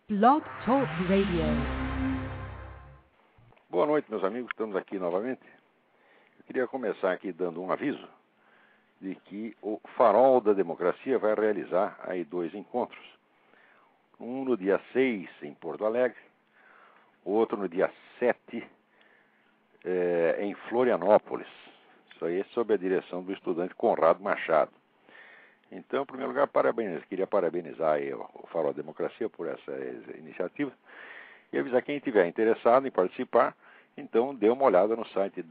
Blog Talk Radio. Boa noite, meus amigos. Estamos aqui novamente. Eu queria começar aqui dando um aviso de que o Farol da Democracia vai realizar aí 2 encontros. Um no dia 6 em Porto Alegre, outro no dia 7 em Florianópolis. Isso aí é sob a direção do estudante Conrado Machado. Então, em primeiro lugar, queria parabenizar aí o Farol da Democracia por essa iniciativa e avisar quem estiver interessado em participar, então dê uma olhada no site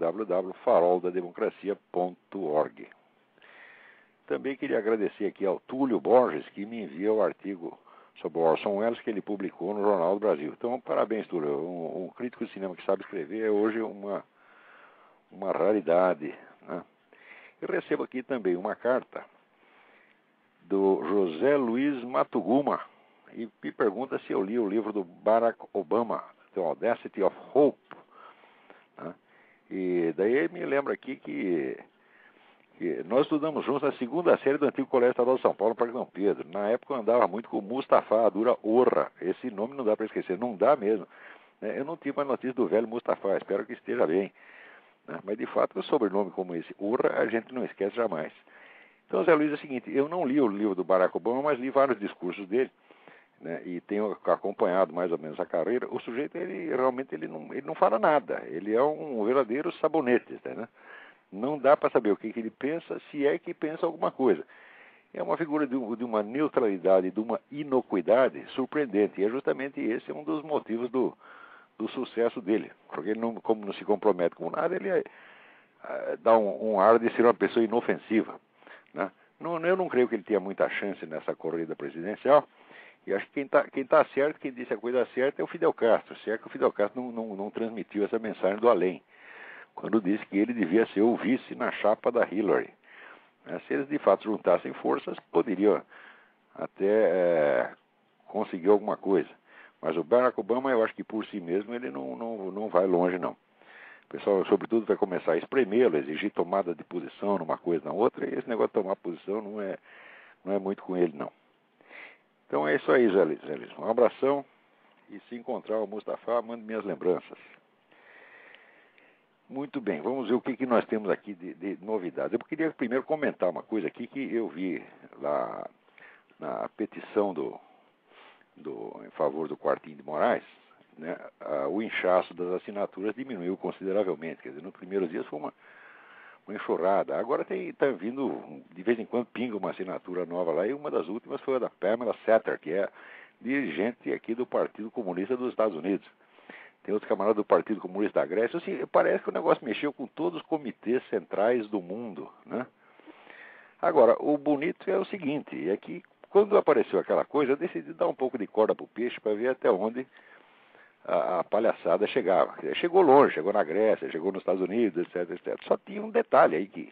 www.faroldademocracia.org. Também queria agradecer aqui ao Túlio Borges, que me envia o artigo sobre o Orson Welles que ele publicou no Jornal do Brasil. Então, parabéns, Túlio. Um crítico de cinema que sabe escrever é hoje uma raridade, né? Eu recebo aqui também uma carta do José Luiz Matuguma e me pergunta se eu li o livro do Barack Obama, The Audacity of Hope, né? E daí me lembra aqui que nós estudamos juntos na 2ª série do antigo Colégio Estadual de São Paulo, no Parque Dom Pedro. Na época eu andava muito com Mustafa, a dura Orra. Esse nome não dá para esquecer, não dá mesmo, né? Eu não tive mais notícia do velho Mustafa, espero que esteja bem, né? Mas de fato o sobrenome como esse, Orra, a gente não esquece jamais. Então, Zé Luiz, é o seguinte, eu não li o livro do Barack Obama, mas li vários discursos dele, né, e tenho acompanhado mais ou menos a carreira. O sujeito, ele realmente ele não fala nada, ele é um verdadeiro sabonete, né? Não dá para saber o que ele pensa, se é que pensa alguma coisa. É uma figura de uma neutralidade, de uma inocuidade surpreendente, e é justamente esse um dos motivos do sucesso dele, porque ele, como não se compromete com nada, ele dá um ar de ser uma pessoa inofensiva, né? Eu não creio que ele tenha muita chance nessa corrida presidencial, e acho que quem tá certo, quem disse a coisa certa é o Fidel Castro, se é que o Fidel Castro não transmitiu essa mensagem do além, quando disse que ele devia ser o vice na chapa da Hillary. Se eles de fato juntassem forças, poderiam até conseguir alguma coisa. Mas o Barack Obama, eu acho que por si mesmo ele não vai longe, não. O pessoal, sobretudo, vai começar a espremê-lo, exigir tomada de posição numa coisa na outra, e esse negócio de tomar posição não é muito com ele, não. Então é isso aí, Zé Luiz. Um abração, e se encontrar o Mustafa, mande minhas lembranças. Muito bem, vamos ver o que nós temos aqui de novidades. Eu queria primeiro comentar uma coisa aqui que eu vi lá na petição em favor do Quartinho de Moraes, né? O inchaço das assinaturas diminuiu consideravelmente. Quer dizer, nos primeiros dias foi uma enxurrada. Agora está vindo, de vez em quando pinga uma assinatura nova lá, e uma das últimas foi a da Pamela Satter, que é dirigente aqui do Partido Comunista dos Estados Unidos. Tem outro camarada do Partido Comunista da Grécia. Assim, parece que o negócio mexeu com todos os comitês centrais do mundo, né? Agora, o bonito é o seguinte, é que quando apareceu aquela coisa, eu decidi dar um pouco de corda para o peixe para ver até onde a palhaçada chegava. Chegou longe, chegou na Grécia, chegou nos Estados Unidos, etc, etc. Só tinha um detalhe aí que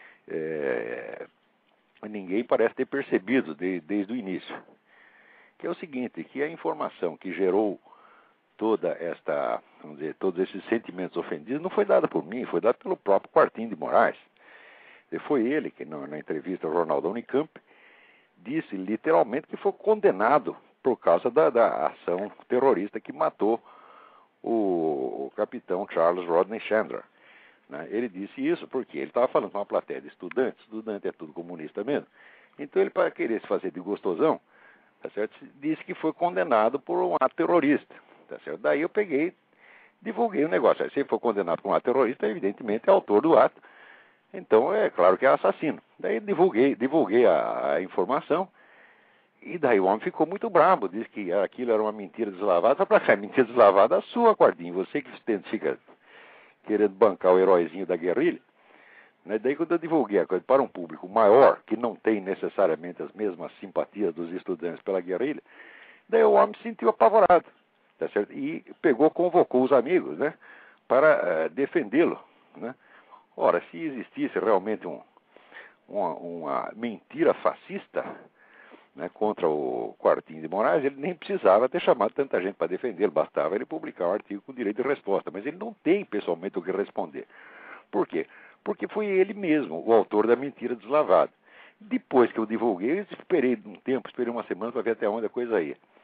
ninguém parece ter percebido desde o início, que é o seguinte, que a informação que gerou todos esses sentimentos ofendidos não foi dada por mim, foi dada pelo próprio Quartinho de Moraes. E foi ele que, na entrevista ao jornal da Unicamp, disse literalmente que foi condenado por causa da ação terrorista que matou o capitão Charles Rodney Chandler, né? Ele disse isso porque ele estava falando com uma plateia de estudantes, estudante é tudo comunista mesmo, então ele, para querer se fazer de gostosão, tá certo, disse que foi condenado por um ato terrorista, tá certo? Daí eu divulguei o negócio. Se ele for condenado por um ato terrorista, evidentemente é autor do ato, então é claro que é assassino. Daí divulguei a informação, e daí o homem ficou muito bravo, disse que aquilo era uma mentira deslavada. Só para cá, mentira deslavada a sua, Quartinho, você que fica querendo bancar o heróizinho da guerrilha, né? Daí quando eu divulguei a coisa para um público maior, que não tem necessariamente as mesmas simpatias dos estudantes pela guerrilha, daí o homem se sentiu apavorado, tá certo? E convocou os amigos, né, para defendê-lo, né? Ora, se existisse realmente uma mentira fascista, né, contra o Quartinho de Moraes, ele nem precisava ter chamado tanta gente para defender, bastava ele publicar um artigo com direito de resposta, mas ele não tem pessoalmente o que responder. Por quê? Porque foi ele mesmo o autor da mentira deslavada. Depois que eu divulguei, eu esperei uma semana para ver até onde a coisa ia.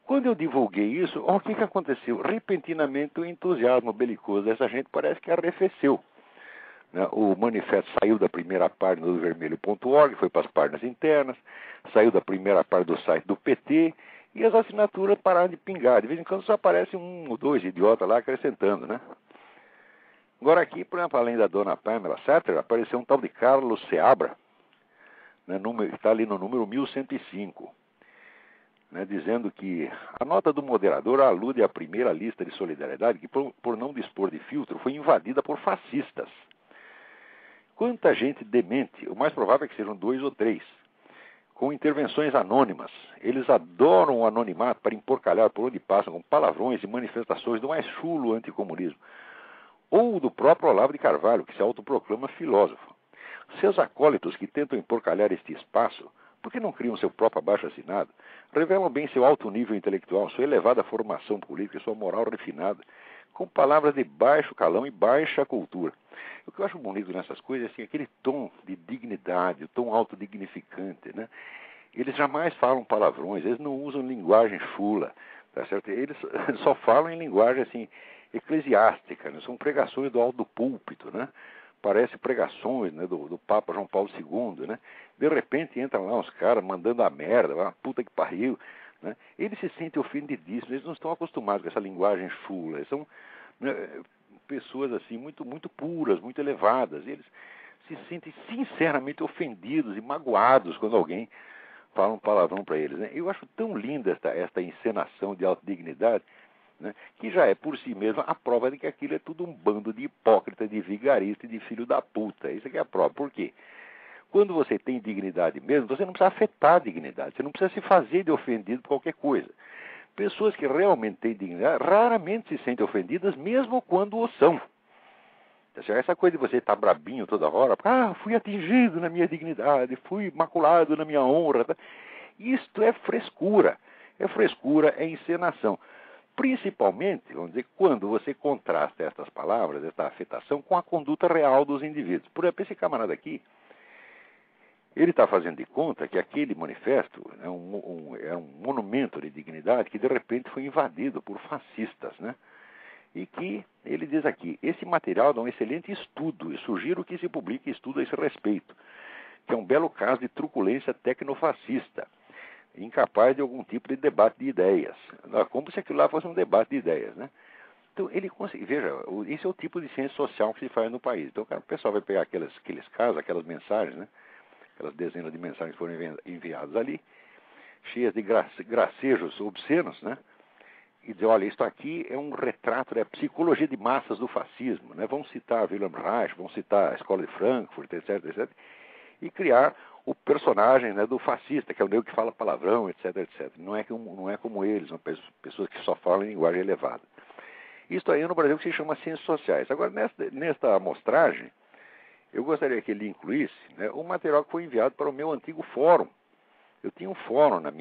Quando eu divulguei isso, o que aconteceu? Repentinamente o entusiasmo belicoso dessa gente parece que arrefeceu. Né? O manifesto saiu da primeira página do vermelho.org, foi para as páginas internas, saiu da primeira página do site do PT, e as assinaturas pararam de pingar. De vez em quando só aparece um ou dois idiotas lá acrescentando, né? Agora aqui, por exemplo, além da dona Pamela Satter, apareceu um tal de Carlos Seabra, né, que está ali no número 1105. Né, dizendo que a nota do moderador alude à primeira lista de solidariedade que, por não dispor de filtro, foi invadida por fascistas. Quanta gente demente, o mais provável é que sejam 2 ou 3, com intervenções anônimas. Eles adoram o anonimato para emporcalhar por onde passam com palavrões e manifestações do mais chulo anticomunismo. Ou do próprio Olavo de Carvalho, que se autoproclama filósofo. Seus acólitos que tentam emporcalhar este espaço, por que não criam seu próprio abaixo-assinado? Revelam bem seu alto nível intelectual, sua elevada formação política e sua moral refinada, com palavras de baixo calão e baixa cultura. O que eu acho bonito nessas coisas é assim, aquele tom de dignidade, o tom autodignificante, né? Eles jamais falam palavrões, eles não usam linguagem chula, tá certo? Eles só falam em linguagem assim, eclesiástica, né? São pregações do alto do púlpito, né? Parece pregações, né, do Papa João Paulo II, né? De repente entram lá uns caras mandando a merda, uma puta que pariu, né? Eles se sentem ofendidíssimos, eles não estão acostumados com essa linguagem chula, eles são, né, pessoas assim muito, muito puras, muito elevadas, eles se sentem sinceramente ofendidos e magoados quando alguém fala um palavrão para eles, né? Eu acho tão linda esta encenação de autodignidade, né, que já é por si mesma a prova de que aquilo é tudo um bando de hipócrita, de vigarista e de filho da puta. Isso aqui é a prova. Por quê? Quando você tem dignidade mesmo, você não precisa afetar a dignidade, você não precisa se fazer de ofendido por qualquer coisa. Pessoas que realmente têm dignidade raramente se sentem ofendidas, mesmo quando o são. Essa coisa de você estar brabinho toda hora, fui atingido na minha dignidade, fui maculado na minha honra. Tá? Isto é frescura. É frescura, é encenação. Principalmente, vamos dizer, quando você contrasta estas palavras, esta afetação, com a conduta real dos indivíduos. Por exemplo, esse camarada aqui, ele está fazendo de conta que aquele manifesto é um monumento de dignidade que de repente foi invadido por fascistas, né? E que ele diz aqui, esse material dá um excelente estudo, e sugiro que se publique estudo a esse respeito, que é um belo caso de truculência tecnofascista, incapaz de algum tipo de debate de ideias. Como se aquilo lá fosse um debate de ideias, né? Então, ele consegue, veja, esse é o tipo de ciência social que se faz no país. Então, o pessoal vai pegar aqueles casos, aquelas mensagens, né? Aquelas dezenas de mensagens que foram enviadas ali, cheias de gracejos obscenos, né? E dizer, olha, isto aqui é um retrato da psicologia de massas do fascismo, né? Vão citar Wilhelm Reich, vão citar a Escola de Frankfurt, etc, etc, e criar o personagem, né, do fascista, que é o nego que fala palavrão, etc, etc. Não é como eles, são pessoas que só falam em linguagem elevada. Isto aí no Brasil que se chama ciências sociais. Agora, nesta amostragem, eu gostaria que ele incluísse, né, o material que foi enviado para o meu antigo fórum. Eu tinha um fórum no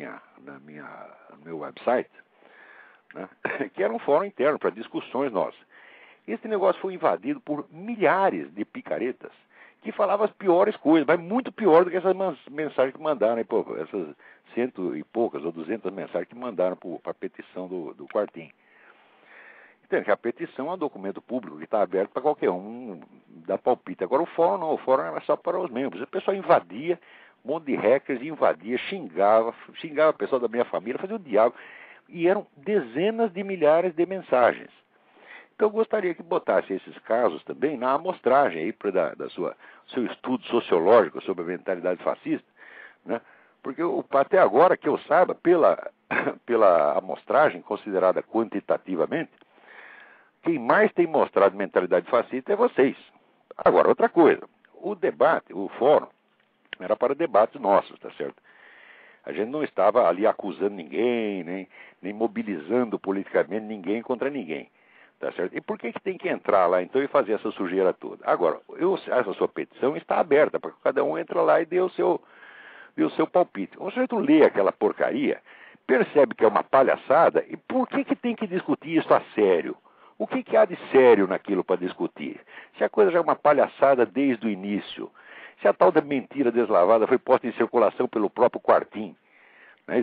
meu website, né, que era um fórum interno para discussões nossas. Esse negócio foi invadido por milhares de picaretas que falavam as piores coisas, mas muito pior do que essas mensagens que mandaram, hein, pô, essas 100 e poucas ou 200 mensagens que mandaram para a petição do Quartim. Então, que a petição é um documento público que está aberto para qualquer um dar palpite. Agora o fórum não, o fórum era só para os membros. A pessoa invadia, um monte de hackers invadia, xingava a pessoa da minha família, fazia o diabo. E eram dezenas de milhares de mensagens. Então eu gostaria que botasse esses casos também na amostragem aí seu estudo sociológico sobre a mentalidade fascista, né? Porque até agora, que eu saiba, pela amostragem considerada quantitativamente, quem mais tem mostrado mentalidade fascista é vocês. Agora, outra coisa, o debate, o fórum, era para debates nossos, tá certo? A gente não estava ali acusando ninguém, nem mobilizando politicamente ninguém contra ninguém. Tá certo? E por que tem que entrar lá, então, e fazer essa sujeira toda? Agora, essa sua petição está aberta, para que cada um entre lá e dê o seu palpite. O sujeito lê aquela porcaria, percebe que é uma palhaçada, e por que tem que discutir isso a sério? O que há de sério naquilo para discutir? Se a coisa já é uma palhaçada desde o início, se a tal da mentira deslavada foi posta em circulação pelo próprio Quartim, né?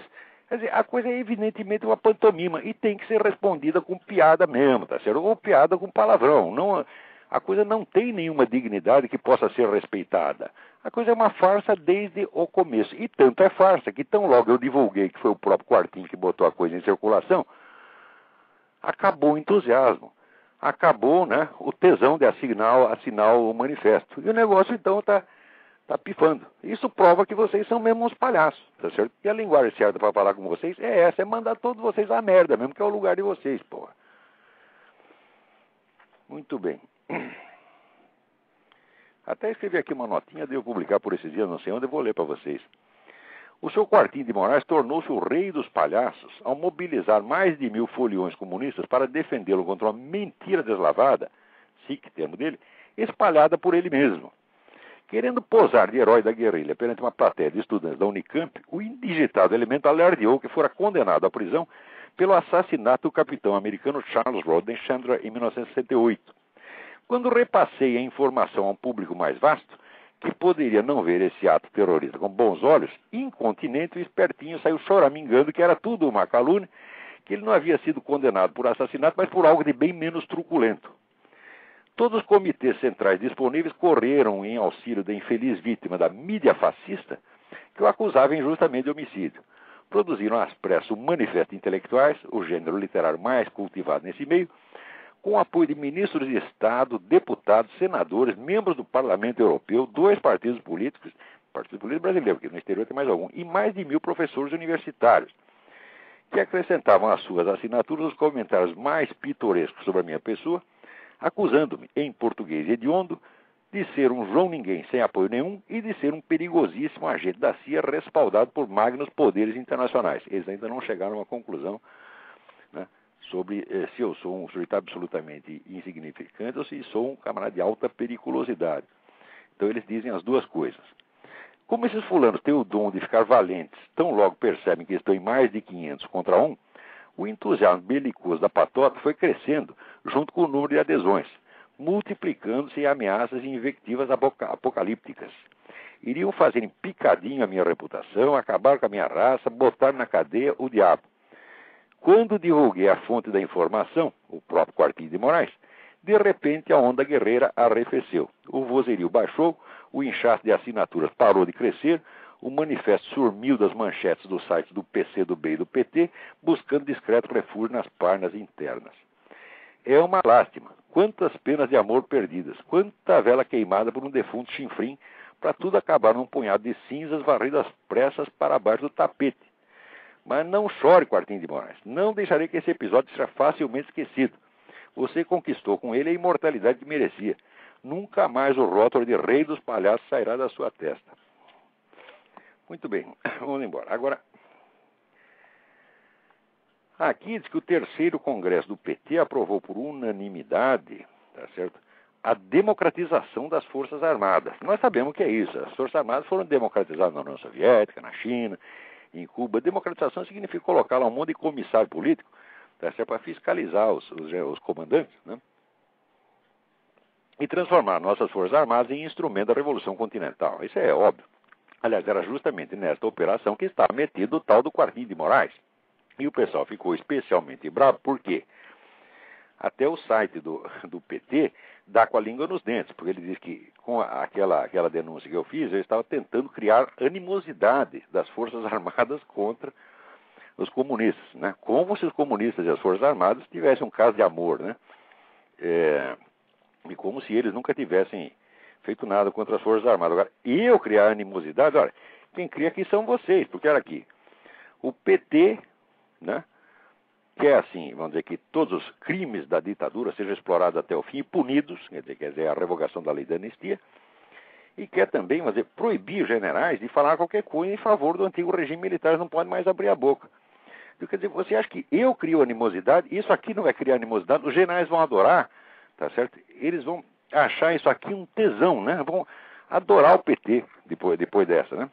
Quer dizer, a coisa é evidentemente uma pantomima e tem que ser respondida com piada mesmo, tá certo? Ou piada com palavrão. Não, a coisa não tem nenhuma dignidade que possa ser respeitada. A coisa é uma farsa desde o começo. E tanto é farsa que tão logo eu divulguei que foi o próprio Quartinho que botou a coisa em circulação, acabou o entusiasmo. Acabou, né, o tesão de assinar o manifesto. E o negócio então está pifando. Isso prova que vocês são mesmo uns palhaços, tá certo? E a linguagem certa para falar com vocês é essa, é mandar todos vocês à merda mesmo, que é o lugar de vocês, porra. Muito bem. Até escrevi aqui uma notinha, devo publicar por esses dias, não sei onde, eu vou ler para vocês. O seu Quartinho de Moraes tornou-se o rei dos palhaços ao mobilizar mais de 1000 foliões comunistas para defendê-lo contra uma mentira deslavada, chique termo dele, espalhada por ele mesmo. Querendo posar de herói da guerrilha perante uma plateia de estudantes da Unicamp, o indigitado elemento alardeou que fora condenado à prisão pelo assassinato do capitão americano Charles Rodney Chandler em 1968. Quando repassei a informação a um público mais vasto, que poderia não ver esse ato terrorista com bons olhos, incontinente o espertinho saiu choramingando que era tudo uma calúnia, que ele não havia sido condenado por assassinato, mas por algo de bem menos truculento. Todos os comitês centrais disponíveis correram em auxílio da infeliz vítima da mídia fascista, que o acusava injustamente de homicídio. Produziram às pressas um manifesto de intelectuais, o gênero literário mais cultivado nesse meio, com o apoio de ministros de Estado, deputados, senadores, membros do Parlamento Europeu, 2 partidos políticos, Partido Político Brasileiro, porque no exterior tem mais algum, e mais de 1000 professores universitários, que acrescentavam às suas assinaturas os comentários mais pitorescos sobre a minha pessoa, acusando-me, em português hediondo, de ser um João Ninguém sem apoio nenhum e de ser um perigosíssimo agente da CIA respaldado por magnos poderes internacionais. Eles ainda não chegaram a uma conclusão, né, sobre se eu sou um sujeito absolutamente insignificante ou se sou um camarada de alta periculosidade. Então eles dizem as duas coisas. Como esses fulanos têm o dom de ficar valentes, tão logo percebem que estão em mais de 500 contra 1, o entusiasmo belicoso da patota foi crescendo junto com o número de adesões, multiplicando-se em ameaças e invectivas apocalípticas. Iriam fazer em picadinho a minha reputação, acabar com a minha raça, botar na cadeia o diabo. Quando divulguei a fonte da informação, o próprio Quartinho de Moraes, de repente a onda guerreira arrefeceu. O vozerio baixou, o inchaço de assinaturas parou de crescer, o manifesto sumiu das manchetes dos sites do PCdoB e do PT, buscando discreto refúgio nas páginas internas. É uma lástima. Quantas penas de amor perdidas, quanta vela queimada por um defunto chinfrim, para tudo acabar num punhado de cinzas varridas às pressas para baixo do tapete. Mas não chore, Quartinho de Moraes. Não deixarei que esse episódio seja facilmente esquecido. Você conquistou com ele a imortalidade que merecia. Nunca mais o rótulo de rei dos palhaços sairá da sua testa. Muito bem, vamos embora. Agora, aqui diz que o 3º Congresso do PT aprovou por unanimidade, tá certo, a democratização das Forças Armadas. Nós sabemos o que é isso. As Forças Armadas foram democratizadas na União Soviética, na China, em Cuba. Democratização significa colocar lá um monte de comissário político, tá certo, para fiscalizar os comandantes, né? E transformar nossas Forças Armadas em instrumento da Revolução Continental. Isso é óbvio. Aliás, era justamente nesta operação que estava metido o tal do Quartinho de Moraes. E o pessoal ficou especialmente bravo, por quê? Até o site do PT dá com a língua nos dentes, porque ele diz que com aquela denúncia que eu fiz, eu estava tentando criar animosidade das Forças Armadas contra os comunistas, né? Como se os comunistas e as Forças Armadas tivessem um caso de amor, né? E como se eles nunca tivessem feito nada contra as Forças Armadas. Agora, eu criar animosidade, olha, quem cria aqui são vocês, porque olha aqui, o PT, né, quer assim, vamos dizer que todos os crimes da ditadura sejam explorados até o fim e punidos, quer dizer, a revogação da lei da anistia, e quer também, vamos dizer, proibir os generais de falar qualquer coisa em favor do antigo regime militar, não podem mais abrir a boca. Quer dizer, você acha que eu crio animosidade? Isso aqui não vai criar animosidade, os generais vão adorar, tá certo? Eles vão achar isso aqui um tesão, né? Vão adorar o PT depois dessa, né?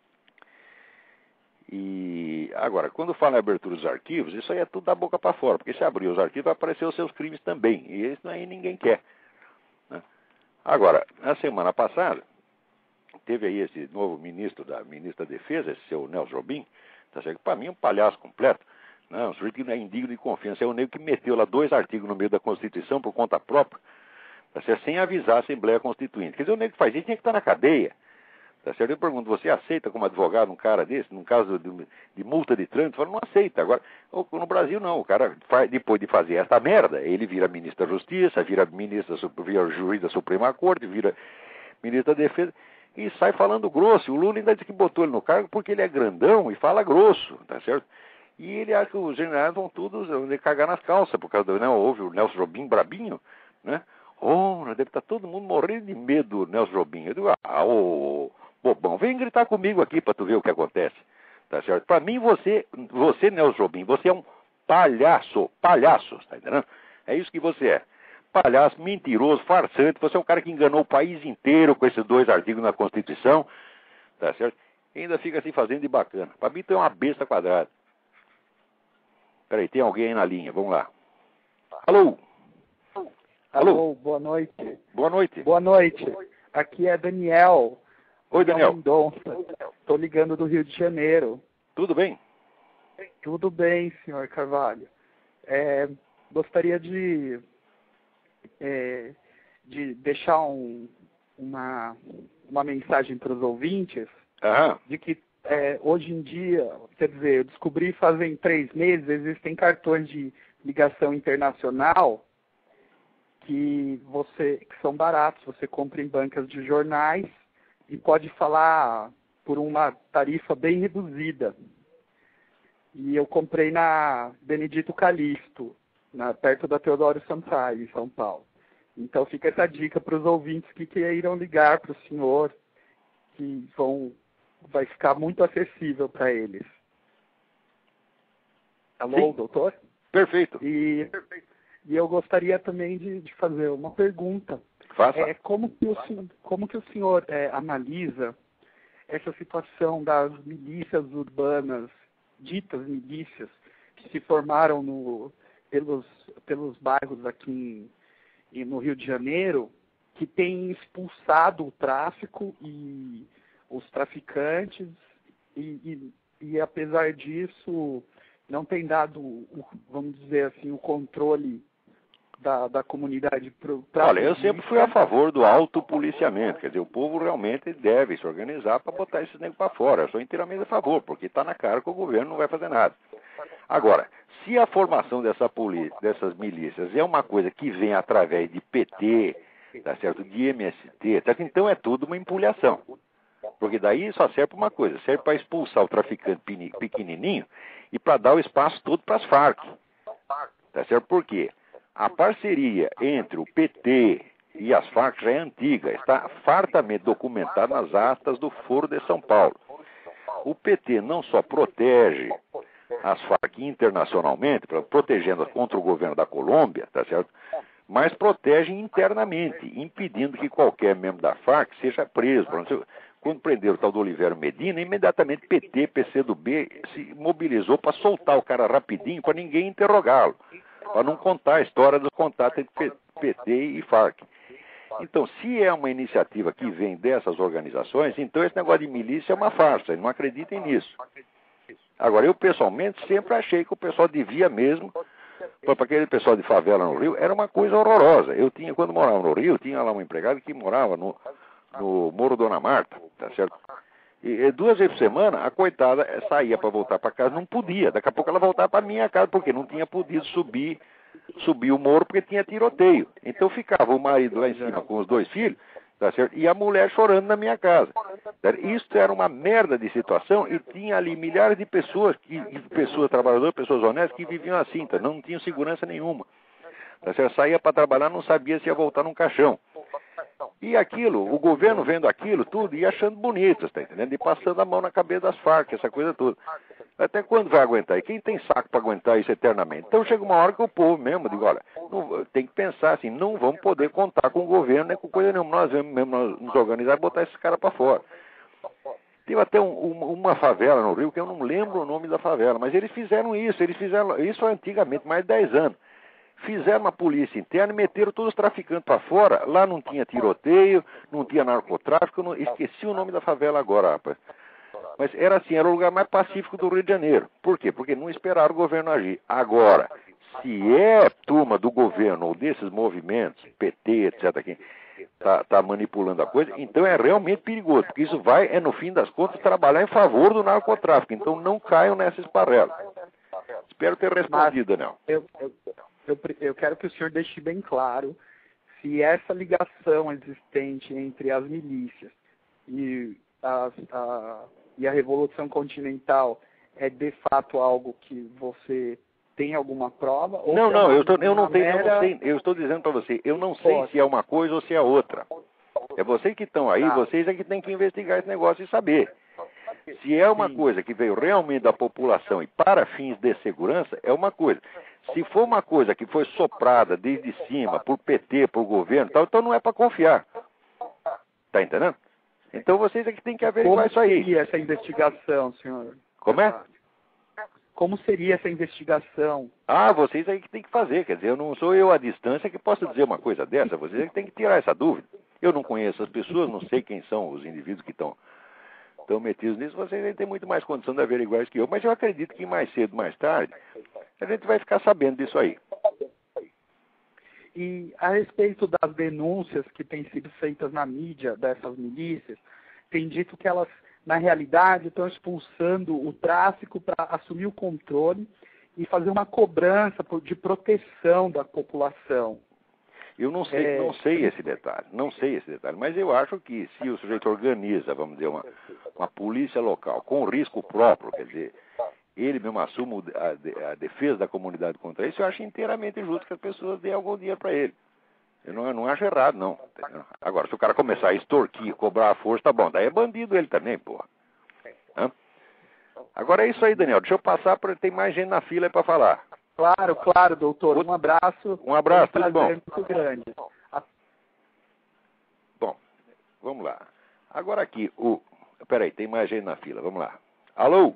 E agora, quando fala em abertura dos arquivos, isso aí é tudo da boca para fora, porque se abrir os arquivos vai aparecer os seus crimes também, e isso aí ninguém quer, né? Agora, na semana passada, teve aí esse novo ministro da Defesa, esse seu Nelson Jobim, tá certo? Para mim é um palhaço completo. Não, o sujeito que não é indigno de confiança. É o nego que meteu lá 2 artigos no meio da Constituição por conta própria, tá certo? Sem avisar a Assembleia Constituinte. Quer dizer, o nego que faz isso tinha que estar na cadeia. Tá certo? Eu pergunto, você aceita como advogado um cara desse, num caso de multa de trânsito? Eu falo, não aceita. Agora, no Brasil não, o cara, depois de fazer esta merda, ele vira ministro da Justiça, vira juiz da Suprema Corte, vira ministro da Defesa, e sai falando grosso. O Lula ainda diz que botou ele no cargo porque ele é grandão e fala grosso, tá certo? E ele acha que os generais vão todos cagar nas calças, por causa do, né, houve o Nelson Jobim brabinho, né? Deve estar todo mundo morrendo de medo do Nelson Jobim. Eu digo, bobão, vem gritar comigo aqui para tu ver o que acontece. Tá certo? Para mim, você, Nelson Jobim, você é um palhaço, tá entendendo? É isso que você é. Palhaço, mentiroso, farsante, você é um cara que enganou o país inteiro com esses 2 artigos na Constituição, tá certo? E ainda fica assim fazendo de bacana. Para mim, tu é uma besta quadrada. Peraí, tem alguém aí na linha, vamos lá. Alô? Alô, boa noite. Boa noite. Boa noite. Aqui é Daniel. Oi, Daniel. Estou ligando do Rio de Janeiro. Tudo bem? Tudo bem, senhor Carvalho. Gostaria de deixar uma mensagem para os ouvintes de que hoje em dia, quer dizer, eu descobri fazem 3 meses, existem cartões de ligação internacional que são baratos. Você compra em bancas de jornais e pode falar por uma tarifa bem reduzida. E eu comprei na Benedito Calixto, perto da Teodoro Sampaio, em São Paulo. Então fica essa dica para os ouvintes que queiram ligar para o senhor, que vai ficar muito acessível para eles. Alô, sim, doutor? Perfeito. E eu gostaria também de fazer uma pergunta. Faça. Como que o senhor analisa essa situação das milícias urbanas, ditas milícias, que se formaram pelos bairros aqui no Rio de Janeiro, que têm expulsado o tráfico e os traficantes e apesar disso não tem dado, vamos dizer assim, o controle da comunidade para o tráfico. Olha, eu sempre fui a favor do autopoliciamento, quer dizer, o povo realmente deve se organizar para botar esses negros para fora. Eu sou inteiramente a favor, porque está na cara que o governo não vai fazer nada. Agora, se a formação dessas milícias é uma coisa que vem através de PT, tá certo, de MST, tá certo? Então é tudo uma empulhação. Porque daí só serve para uma coisa, serve para expulsar o traficante pequenininho e para dar o espaço todo para as Farc. Tá certo? Por quê? A parceria entre o PT e as Farc já é antiga, está fartamente documentada nas atas do Foro de São Paulo. O PT não só protege as Farc internacionalmente, protegendo contra o governo da Colômbia, tá certo? Mas protege internamente, impedindo que qualquer membro da Farc seja preso. Quando prenderam o tal do Oliveira Medina, imediatamente PT, PCdoB se mobilizou para soltar o cara rapidinho, para ninguém interrogá-lo, para não contar a história do contato entre PT e Farc. Então, se é uma iniciativa que vem dessas organizações, então esse negócio de milícia é uma farsa, não acreditem nisso. Agora, eu pessoalmente sempre achei que o pessoal devia mesmo, para aquele pessoal de favela no Rio, era uma coisa horrorosa. Quando morava no Rio, tinha lá uma empregada que morava no Morro Dona Marta, tá certo? E 2 vezes por semana, a coitada saía para voltar para casa, não podia. Daqui a pouco ela voltava para minha casa, porque não tinha podido subir o morro, porque tinha tiroteio. Então ficava o marido lá em cima com os 2 filhos, tá certo? E a mulher chorando na minha casa. Isso era uma merda de situação e tinha ali milhares de pessoas, trabalhadores, pessoas honestas, que viviam assim, tá? Não tinham segurança nenhuma. Tá certo? Saía para trabalhar, não sabia se ia voltar num caixão. E aquilo, o governo vendo aquilo tudo e achando bonito, tá entendendo? E passando a mão na cabeça das Farc, essa coisa toda. Até quando vai aguentar? E quem tem saco para aguentar isso eternamente? Então chega uma hora que o povo mesmo, digo, olha, tem que pensar assim, não vamos poder contar com o governo, nem com coisa nenhuma. Nós vamos mesmo nos organizar e botar esses caras para fora. Teve até uma favela no Rio, que eu não lembro o nome da favela, mas eles fizeram isso antigamente, mais de 10 anos. Fizeram uma polícia interna e meteram todos os traficantes para fora. Lá não tinha tiroteio, não tinha narcotráfico, esqueci o nome da favela agora, rapaz. Mas era assim, era o lugar mais pacífico do Rio de Janeiro. Por quê? Porque não esperaram o governo agir. Agora, se é turma do governo ou desses movimentos, PT, etc., que tá manipulando a coisa, então é realmente perigoso, porque isso vai, no fim das contas, trabalhar em favor do narcotráfico. Então não caiam nessa esparrela. Espero ter respondido, Daniel. Eu quero que o senhor deixe bem claro se essa ligação existente entre as milícias e a Revolução Continental é de fato algo que você tem alguma prova? Ou não, eu não sei, eu estou dizendo para você, eu não sei se é uma coisa ou se é outra. É vocês que estão aí, vocês é que têm que investigar esse negócio e saber. Se é uma coisa que veio realmente da população e para fins de segurança, é uma coisa. Se for uma coisa que foi soprada desde cima, por PT, por governo, tal, então não é para confiar. Tá entendendo? Então vocês é que têm que averiguar isso aí. Como seria essa investigação, senhor? Como é? Como seria essa investigação? Vocês aí que tem que fazer. Quer dizer, não sou eu à distância que posso dizer uma coisa dessa. Vocês é que tem que tirar essa dúvida. Eu não conheço as pessoas, não sei quem são os indivíduos que estão metidos nisso. Vocês aí têm muito mais condição de averiguar isso que eu. Mas eu acredito que mais cedo, mais tarde, a gente vai ficar sabendo disso aí. E a respeito das denúncias que têm sido feitas na mídia dessas milícias, tem dito que elas, na realidade, estão expulsando o tráfico para assumir o controle e fazer uma cobrança de proteção da população. Eu não sei esse detalhe, mas eu acho que se o sujeito organiza, vamos dizer, uma polícia local com risco próprio, quer dizer, ele mesmo assume a defesa da comunidade contra isso, eu acho inteiramente justo que as pessoas dêem algum dinheiro para ele. Eu não acho errado, não. Agora, se o cara começar a extorquir, cobrar a força, tá bom, daí é bandido ele também, porra. Agora é isso aí, Daniel, deixa eu passar, porque tem mais gente na fila aí para falar. Claro, doutor. Um abraço. Um abraço, tudo bom? Muito grande. Bom, vamos lá. Agora aqui, peraí, tem mais gente na fila, vamos lá. Alô?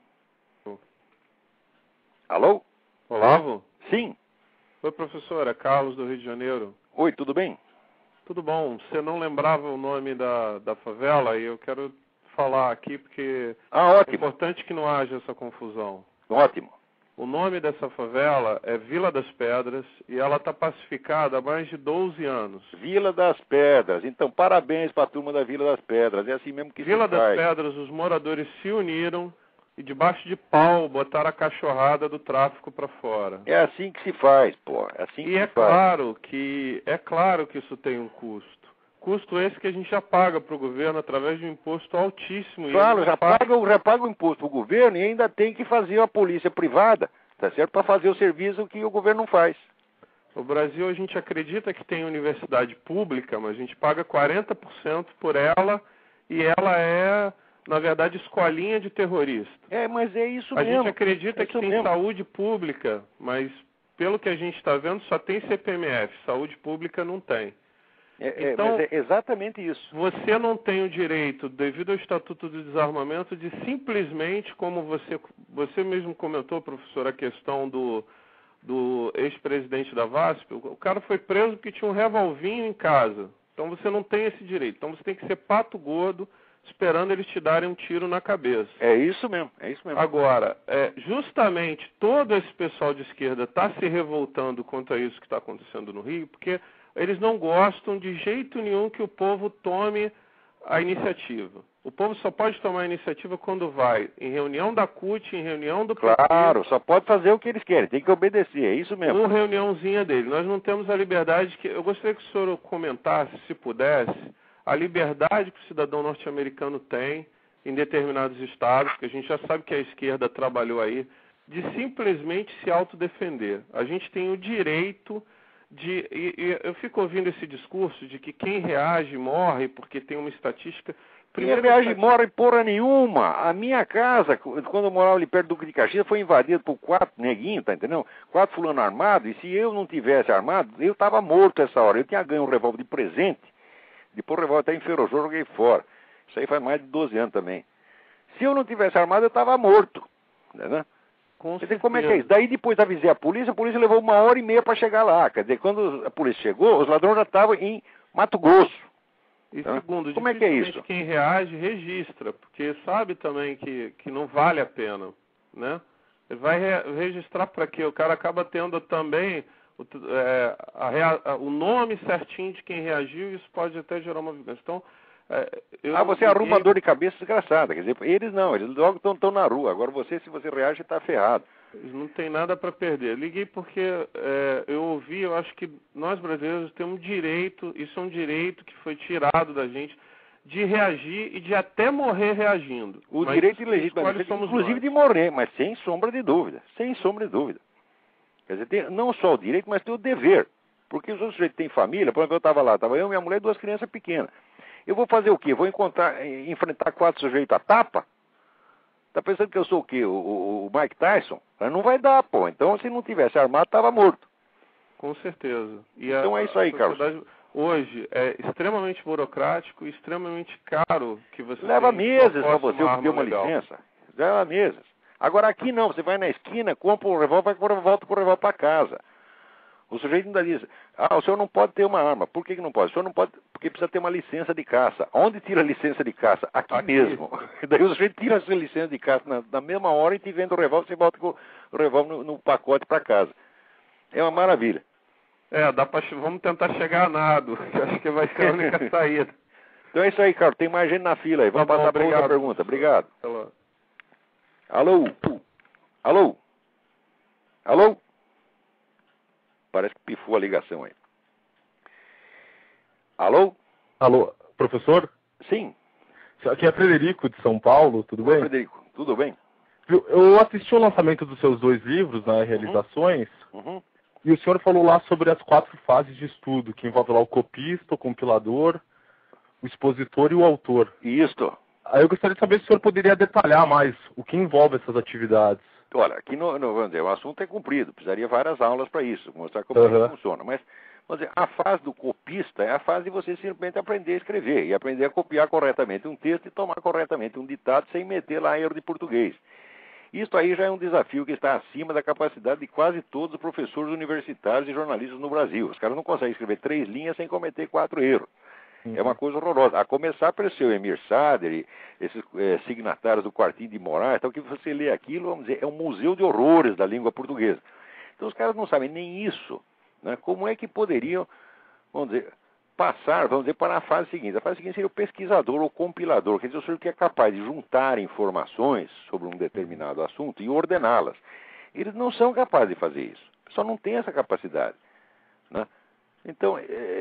Alô? Olavo? Sim. Oi, professora, Carlos do Rio de Janeiro. Oi, tudo bem? Tudo bom. Você não lembrava o nome da favela e eu quero falar aqui porque ótimo. É importante que não haja essa confusão. Ótimo. O nome dessa favela é Vila das Pedras e ela está pacificada há mais de 12 anos. Vila das Pedras. Então, parabéns para a turma da Vila das Pedras. É assim mesmo que Vila se faz. das Pedras, os moradores se uniram e debaixo de pau botaram a cachorrada do tráfico para fora. É assim que se faz, pô. É assim que se faz. Claro que isso tem um custo. Custo esse que a gente já paga para o governo através de um imposto altíssimo. Claro, já paga o imposto para o governo e ainda tem que fazer a polícia privada, tá certo? Para fazer o serviço que o governo não faz. No Brasil a gente acredita que tem universidade pública, mas a gente paga 40% por ela e ela é, na verdade, escolinha de terrorista. Mas é isso mesmo. A gente acredita que tem saúde pública, mas pelo que a gente está vendo só tem CPMF, saúde pública não tem. Então, mas é exatamente isso. Você não tem o direito, devido ao Estatuto do Desarmamento, de simplesmente, como você mesmo comentou, professor, a questão do ex-presidente da VASP, o cara foi preso porque tinha um revolvinho em casa. Então você não tem esse direito. Então você tem que ser pato gordo, esperando eles te darem um tiro na cabeça. É isso mesmo. Agora, justamente todo esse pessoal de esquerda está se revoltando contra isso que está acontecendo no Rio, porque eles não gostam de jeito nenhum que o povo tome a iniciativa. O povo só pode tomar a iniciativa quando vai em reunião da CUT, em reunião do PT. Claro, só pode fazer o que eles querem, tem que obedecer, é isso mesmo. Uma reuniãozinha dele. Nós não temos a liberdade que... Eu gostaria que o senhor comentasse, se pudesse, a liberdade que o cidadão norte-americano tem em determinados estados, que a gente já sabe que a esquerda trabalhou aí, de simplesmente se autodefender. A gente tem o direito... eu fico ouvindo esse discurso de que quem reage morre porque tem uma estatística... Quem reage morre porra nenhuma. A minha casa, quando eu morava ali perto do Duque de Caxias, foi invadida por 4 neguinhos, tá entendendo? 4 fulano armados, e se eu não tivesse armado, eu estava morto essa hora. Eu tinha ganho um revólver de presente, depois o revólver até enferrujou, joguei fora. Isso aí faz mais de 12 anos também. Se eu não tivesse armado, eu estava morto, né? Quer dizer, como é que é isso? Daí depois avisei a polícia levou 1h30 para chegar lá. Quer dizer, quando a polícia chegou, os ladrões já estavam em Mato Grosso. E segundo, como é que é isso? Quem reage, registra, porque sabe também que não vale a pena, né? Ele vai registrar para quê? O cara acaba tendo também o nome certinho de quem reagiu e isso pode até gerar uma vingança. Então, você arruma uma dor de cabeça desgraçada. Quer dizer, eles não, eles logo estão na rua. Agora se você reage, está ferrado. Eles não tem nada para perder. Liguei porque eu acho que nós brasileiros temos direito, isso é um direito que foi tirado da gente, de reagir e de até morrer reagindo. O direito ilegítimo, inclusive de morrer, mas sem sombra de dúvida. Sem sombra de dúvida. Quer dizer, tem não só o direito, mas tem o dever. Porque os outros sujeitos têm família, por exemplo, eu estava lá, estava eu, minha mulher e 2 crianças pequenas. Eu vou fazer o quê? Vou enfrentar 4 sujeitos a tapa? Tá pensando que eu sou o quê? O Mike Tyson? Não vai dar, pô. Então, se não tivesse armado, estava morto. Com certeza. Então é isso aí, Carlos. Hoje é extremamente burocrático e extremamente caro que você leva meses para você obter uma licença. Leva meses. Agora aqui não, você vai na esquina, compra um revólver, volta com o revólver para casa. O sujeito ainda diz, o senhor não pode ter uma arma. Por que não pode? O senhor não pode, porque precisa ter uma licença de caça. Onde tira a licença de caça? Aqui mesmo. Daí o sujeito tira a sua licença de caça na mesma hora e te vende o revólver, você volta com o revólver no pacote para casa. É uma maravilha. Vamos tentar chegar a nado, que acho que vai ser a única saída. Então é isso aí, Carlos. Tem mais gente na fila aí. Vamos passar para outra pergunta. Obrigado. Alô? Alô? Alô? Parece que pifou a ligação aí. Alô? Alô, professor? Sim. Aqui é Frederico, de São Paulo, tudo bem? Frederico, tudo bem? Eu assisti o lançamento dos seus 2 livros, né, Realizações, e o senhor falou lá sobre as 4 fases de estudo, que envolve lá o copista, o compilador, o expositor e o autor. Isto. Aí eu gostaria de saber se o senhor poderia detalhar mais o que envolve essas atividades. Olha, aqui vamos dizer, o assunto é comprido, precisaria várias aulas para isso, mostrar como é que funciona. Mas, vamos dizer, a fase do copista é a fase de você simplesmente aprender a escrever e aprender a copiar corretamente um texto e tomar corretamente um ditado sem meter lá erro de português. Isso aí já é um desafio que está acima da capacidade de quase todos os professores universitários e jornalistas no Brasil. Os caras não conseguem escrever 3 linhas sem cometer 4 erros. É uma coisa horrorosa. A começar pelo seu Emir Sader e esses signatários do Quartinho de Moraes, então que você lê aquilo, vamos dizer, é um museu de horrores da língua portuguesa. Então os caras não sabem nem isso, né? Como é que poderiam, vamos dizer, passar, vamos dizer, para a fase seguinte. A fase seguinte seria o pesquisador ou compilador, quer dizer, o sujeito que é capaz de juntar informações sobre um determinado assunto e ordená-las. Eles não são capazes de fazer isso. Só não tem essa capacidade, né? Então,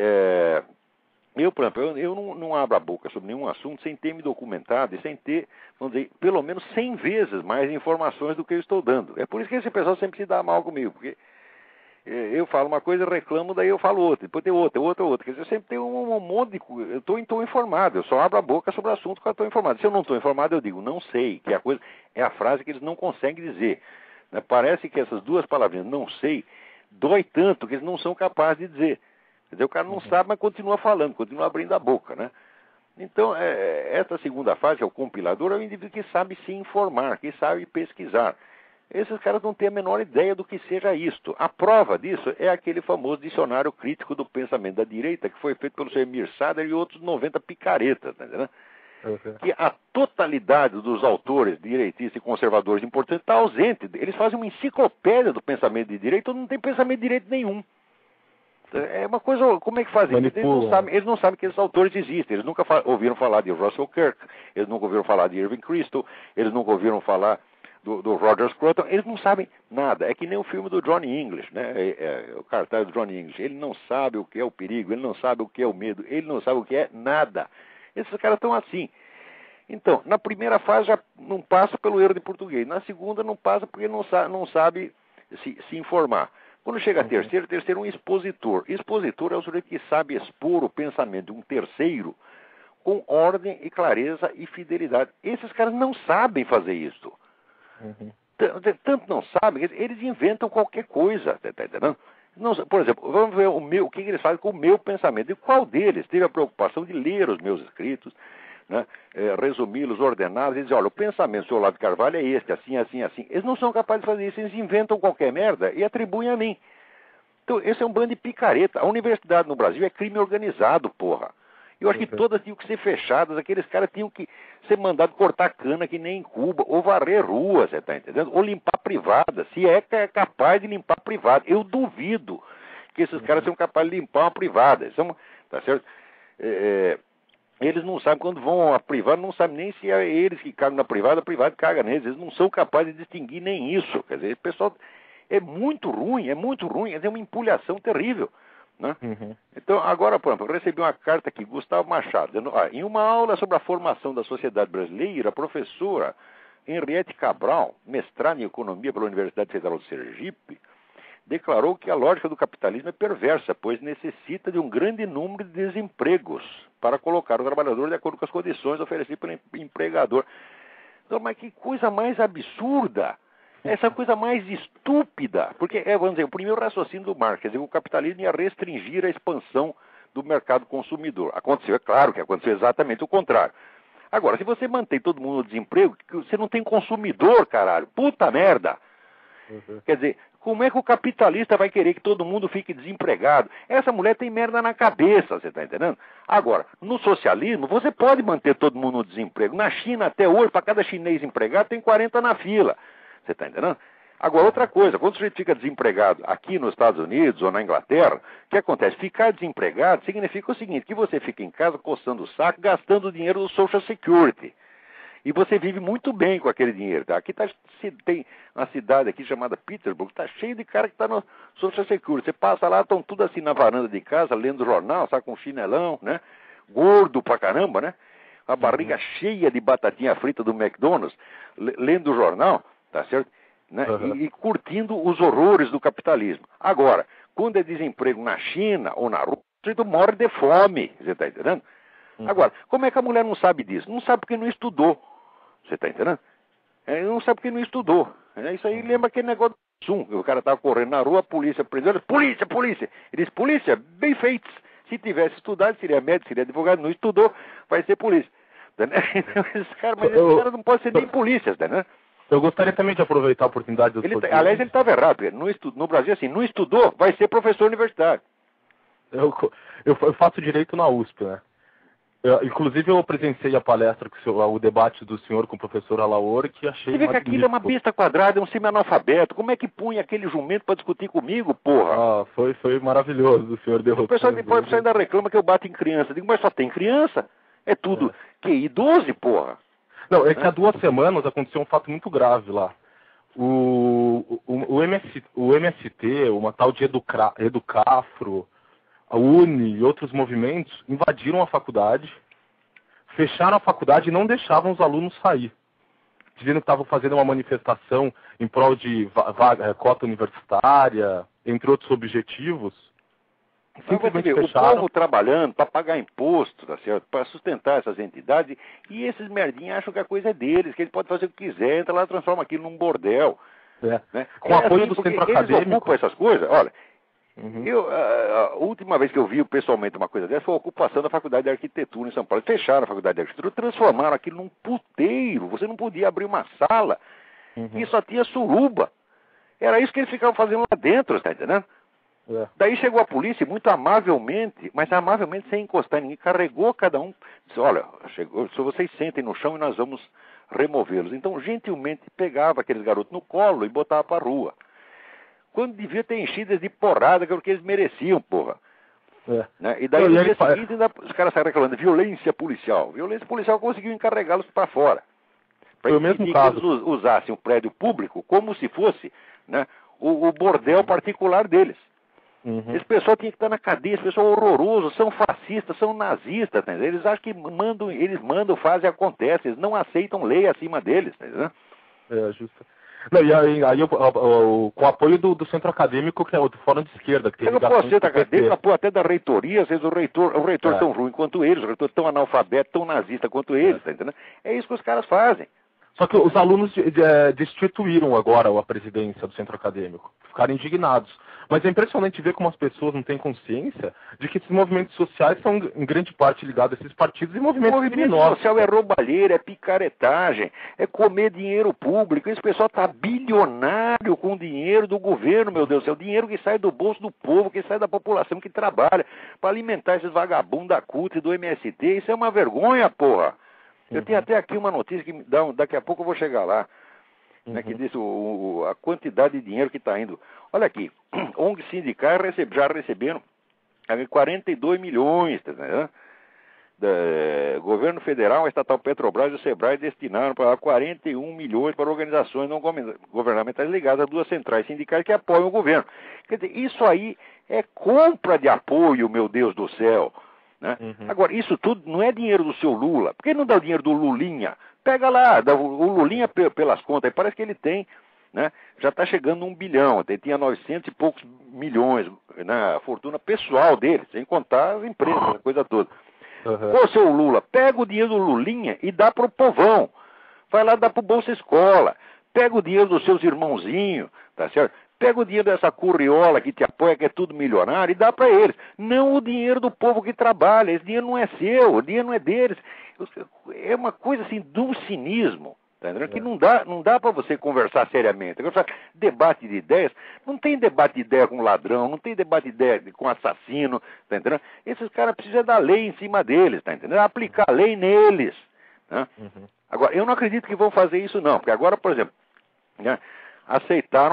eu, por exemplo, eu não abro a boca sobre nenhum assunto sem ter me documentado e sem ter, vamos dizer, pelo menos 100 vezes mais informações do que eu estou dando. É por isso que esse pessoal sempre se dá mal comigo, porque eu falo uma coisa, reclamo, daí eu falo outra, depois tem outra. Quer dizer, eu sempre tenho um monte de coisa. Eu estou informado, eu só abro a boca sobre o assunto que eu estou informado. Se eu não estou informado, eu digo, não sei, que é a frase que eles não conseguem dizer, né? Parece que essas 2 palavrinhas, não sei, dói tanto que eles não são capazes de dizer. Quer dizer, o cara não sabe, mas continua falando, continua abrindo a boca, né? Então, essa segunda fase, que é o compilador, é o indivíduo que sabe se informar, que sabe pesquisar. Esses caras não têm a menor ideia do que seja isto. A prova disso é aquele famoso dicionário crítico do pensamento da direita, que foi feito pelo Sr. Emir Sader e outros 90 picaretas, tá entendendo? Que a totalidade dos autores direitistas e conservadores importantes está ausente. Eles fazem uma enciclopédia do pensamento de direita, todo mundo tem pensamento de direito nenhum. É uma coisa, como é que fazem? Eles não sabem que esses autores existem. Eles nunca ouviram falar de Russell Kirk, eles nunca ouviram falar de Irving Kristol, eles nunca ouviram falar do Roger Scruton. Eles não sabem nada. É que nem o filme do Johnny English, né? O cartaz do Johnny English. Ele não sabe o que é o perigo, ele não sabe o que é o medo, ele não sabe o que é nada. Esses caras estão assim. Então, na primeira fase já não passa pelo erro de português. Na segunda não passa porque não sabe se informar. Quando chega a terceiro é um expositor. Expositor é o sujeito que sabe expor o pensamento de um terceiro com ordem e clareza e fidelidade. Esses caras não sabem fazer isso. Tanto não sabem, eles inventam qualquer coisa. Tá entendendo? Não, por exemplo, vamos ver o que eles fazem com o meu pensamento. E qual deles teve a preocupação de ler os meus escritos, né, resumi-los, ordená-los e dizer, olha, o pensamento do Sr. Olavo de Carvalho é este, assim, assim, assim. Eles não são capazes de fazer isso, eles inventam qualquer merda e atribuem a mim. Então, esse é um bando de picareta. A universidade no Brasil é crime organizado, porra. Eu acho que todas tinham que ser fechadas, aqueles caras tinham que ser mandados cortar cana que nem em Cuba, ou varrer ruas, você tá entendendo? Ou limpar privada, se é capaz de limpar privada. Eu duvido que esses caras sejam capazes de limpar uma privada. Tá certo? Eles não sabem, quando vão à privada, não sabem nem se é eles que cagam na privada, a privada caga neles. Eles não são capazes de distinguir nem isso. Quer dizer, o pessoal é muito ruim, é uma empulhação terrível. Né? Então, agora, por exemplo, eu recebi uma carta aqui, Gustavo Machado, dizendo, em uma aula sobre a formação da sociedade brasileira, a professora Henriette Cabral, mestrada em economia pela Universidade Federal de Sergipe, declarou que a lógica do capitalismo é perversa, pois necessita de um grande número de desempregos para colocar o trabalhador de acordo com as condições oferecidas pelo empregador. Então, mas que coisa mais absurda! Essa coisa mais estúpida, porque, vamos dizer, o primeiro raciocínio do Marx, quer dizer, o capitalismo ia restringir a expansão do mercado consumidor. Aconteceu, é claro que aconteceu exatamente o contrário. Agora, se você mantém todo mundo no desemprego, você não tem consumidor, caralho. Puta merda! Quer dizer, como é que o capitalista vai querer que todo mundo fique desempregado? Essa mulher tem merda na cabeça, você está entendendo? Agora, no socialismo, você pode manter todo mundo no desemprego. Na China, até hoje, para cada chinês empregado, tem 40 na fila. Você está entendendo? Agora, outra coisa, quando o sujeito fica desempregado aqui nos Estados Unidos ou na Inglaterra, o que acontece? Ficar desempregado significa o seguinte, que você fica em casa coçando o saco, gastando o dinheiro do Social Security. E você vive muito bem com aquele dinheiro. Tá? Aqui tem uma cidade aqui chamada Pittsburgh, está cheio de cara que está no Social Security. Você passa lá, estão tudo assim na varanda de casa, lendo jornal, sabe, com chinelão, né? Gordo pra caramba, né? A barriga cheia de batatinha frita do McDonald's, lendo o jornal. Tá certo? Né? E curtindo os horrores do capitalismo. Agora, quando é desemprego na China ou na Rússia, o sujeito morre de fome. Você está entendendo? Agora, como é que a mulher não sabe disso? Não sabe porque não estudou. Você está entendendo? Não sabe porque não estudou. Isso aí lembra aquele negócio do Zoom. O cara estava correndo na rua, a polícia prendeu ele. Polícia, polícia! Ele disse, polícia, bem feitos. Se tivesse estudado, seria médico, seria advogado. Não estudou, vai ser polícia. Esse cara não pode ser nem polícia, né? Eu gostaria também de aproveitar a oportunidade do aliás, ele estava errado, porque no Brasil, assim, não estudou, vai ser professor universitário. Eu faço direito na USP, né? Inclusive, eu presenciei a palestra, o debate do senhor com o professor Alaor, que achei... Você vê que aquilo é uma besta quadrada, é um semi-analfabeto. Como é que punha aquele jumento para discutir comigo, porra? Foi maravilhoso, o senhor derrotou. O pessoal depois ainda reclama que eu bato em criança. Eu digo, mas só tem criança? É tudo QI 12, porra. Não, é que há 2 semanas aconteceu um fato muito grave lá. O MST, uma tal de Educafro, a UNE e outros movimentos invadiram a faculdade, fecharam a faculdade e não deixavam os alunos sair. Dizendo que estavam fazendo uma manifestação em prol de cota universitária, entre outros objetivos. Simplesmente fecharam. O povo trabalhando para pagar imposto, tá certo? Para sustentar essas entidades, e esses merdinhos acham que a coisa é deles, que eles podem fazer o que quiser, entra lá e transforma aquilo num bordel. Né? Com apoio do centro acadêmico. Eles ocupam essas coisas, olha. A última vez que eu vi pessoalmente uma coisa dessa foi a ocupação da Faculdade de Arquitetura em São Paulo. Fecharam a Faculdade de Arquitetura, transformaram aquilo num puteiro. Você não podia abrir uma sala e só tinha suruba. Era isso que eles ficavam fazendo lá dentro, está entendendo? Daí chegou a polícia, muito amavelmente, mas amavelmente sem encostar em ninguém, carregou cada um, disse, olha, se vocês sentem no chão e nós vamos removê-los. Então, gentilmente, pegava aqueles garotos no colo e botava para a rua. Quando devia ter enchidas de porrada, que era o que eles mereciam, porra. Né? E daí, no dia seguinte, os caras saíram reclamando de violência policial. Violência policial conseguiu encarregá-los para fora. Para impedir que eles usassem o prédio público como se fosse, né, o bordel particular deles. Esse pessoal tinha que estar na cadeia, esse pessoal horroroso, são fascistas, são nazistas, tá? Eles acham que eles mandam, fazem, acontece, eles não aceitam lei acima deles, tá entendendo? Justo. Não, e aí com o apoio do centro acadêmico, que é o Fórum de Esquerda. Que tem eu não posso ser da acadêmica, até da reitoria, às vezes o reitor tão ruim quanto eles, o reitor tão analfabeto, tão nazista quanto eles, tá entendendo? É isso que os caras fazem. Só que os alunos destituíram agora a presidência do centro acadêmico. Ficaram indignados. Mas é impressionante ver como as pessoas não têm consciência de que esses movimentos sociais são, em grande parte, ligados a esses partidos e movimentos criminosos. O movimento social é roubalheira, é picaretagem, é comer dinheiro público. Esse pessoal está bilionário com o dinheiro do governo, meu Deus do céu. Dinheiro que sai do bolso do povo, que sai da população que trabalha para alimentar esses vagabundos da CUT e do MST. Isso é uma vergonha, porra. Eu tenho até aqui uma notícia que daqui a pouco eu vou chegar lá. Né, que diz a quantidade de dinheiro que está indo. Olha aqui, ONG sindicais já receberam 42 milhões, tá vendo? Governo Federal, a estatal Petrobras e o Sebrae destinaram para 41 milhões para organizações não governamentais ligadas a duas centrais sindicais que apoiam o governo. Quer dizer, isso aí é compra de apoio, meu Deus do céu. Né? Agora, isso tudo não é dinheiro do seu Lula. Por que não dá o dinheiro do Lulinha? Pega lá, o Lulinha pelas contas, parece que ele tem, né, já está chegando a 1 bilhão, ele tinha 900 e poucos milhões, né, a fortuna pessoal dele, sem contar as empresas, a coisa toda. Ô, seu Lula, pega o dinheiro do Lulinha e dá para o povão, vai lá dar para o Bolsa Escola, pega o dinheiro dos seus irmãozinhos, tá certo? Pega o dinheiro dessa curriola que te apoia, que é tudo milionário, e dá para eles. Não o dinheiro do povo que trabalha. Esse dinheiro não é seu, o dinheiro não é deles. É uma coisa assim, de um cinismo, tá entendendo? Que não dá para você conversar seriamente. Agora, debate de ideias, não tem debate de ideia com ladrão, não tem debate de ideia com assassino, tá entendendo? Esses caras precisam da lei em cima deles, tá entendendo? Aplicar a lei neles. Né? Agora, eu não acredito que vão fazer isso não, porque agora, por exemplo, né, aceitaram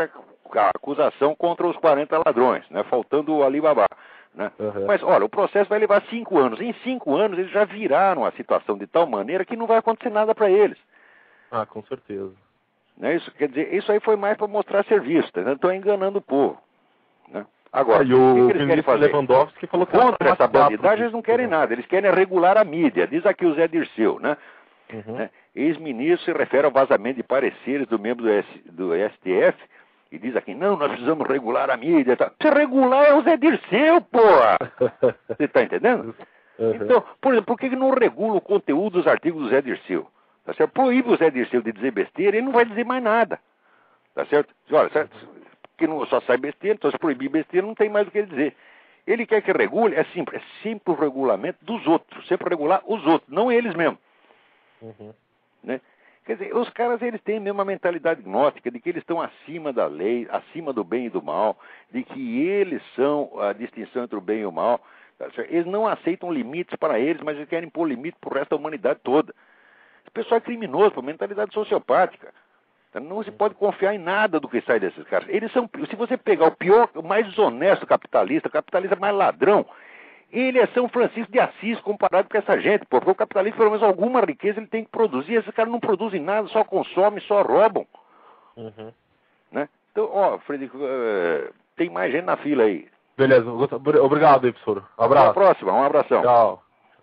a acusação contra os 40 ladrões, né, faltando o Alibaba. Né? Mas, olha, o processo vai levar 5 anos. Em 5 anos, eles já viraram a situação de tal maneira que não vai acontecer nada para eles. Ah, com certeza. Né? Isso, quer dizer, isso aí foi mais para mostrar serviço. Tá? Estão enganando o povo. Né? Agora, e o que eles querem fazer? Lewandowski falou que contra essa bandidagem, eles não querem nada. Eles querem regular a mídia. Diz aqui o Zé Dirceu, né? Né? Ex-ministro se refere ao vazamento de pareceres do membro do STF e diz aqui, não, nós precisamos regular a mídia. Tá? Precisa regular é o Zé Dirceu, porra! Você está entendendo? Então, por exemplo, por que não regula o conteúdo dos artigos do Zé Dirceu? Tá certo? Proíbe o Zé Dirceu de dizer besteira, ele não vai dizer mais nada. Tá certo? Olha, certo? Porque não só sai besteira, então se proibir besteira não tem mais o que ele dizer. Ele quer que regule, é sempre o regulamento dos outros, sempre regular os outros, não eles mesmos. Né? Quer dizer, os caras eles têm mesmo a mentalidade gnóstica de que eles estão acima da lei, acima do bem e do mal, de que eles são a distinção entre o bem e o mal. Tá certo? Eles não aceitam limites para eles, mas eles querem pôr limite para o resto da humanidade toda. Esse pessoal é criminoso, mentalidade sociopática. Não se pode confiar em nada do que sai desses caras. Eles são, se você pegar o pior, o mais desonesto capitalista mais ladrão, ele é São Francisco de Assis comparado com essa gente, porque o capitalista, pelo menos alguma riqueza, ele tem que produzir. Esses caras não produzem nada, só consomem, só roubam. Né? Então, ó, Frederico, tem mais gente na fila aí. Beleza, obrigado aí, professor. Um abraço. Até a próxima, um abração. Tchau.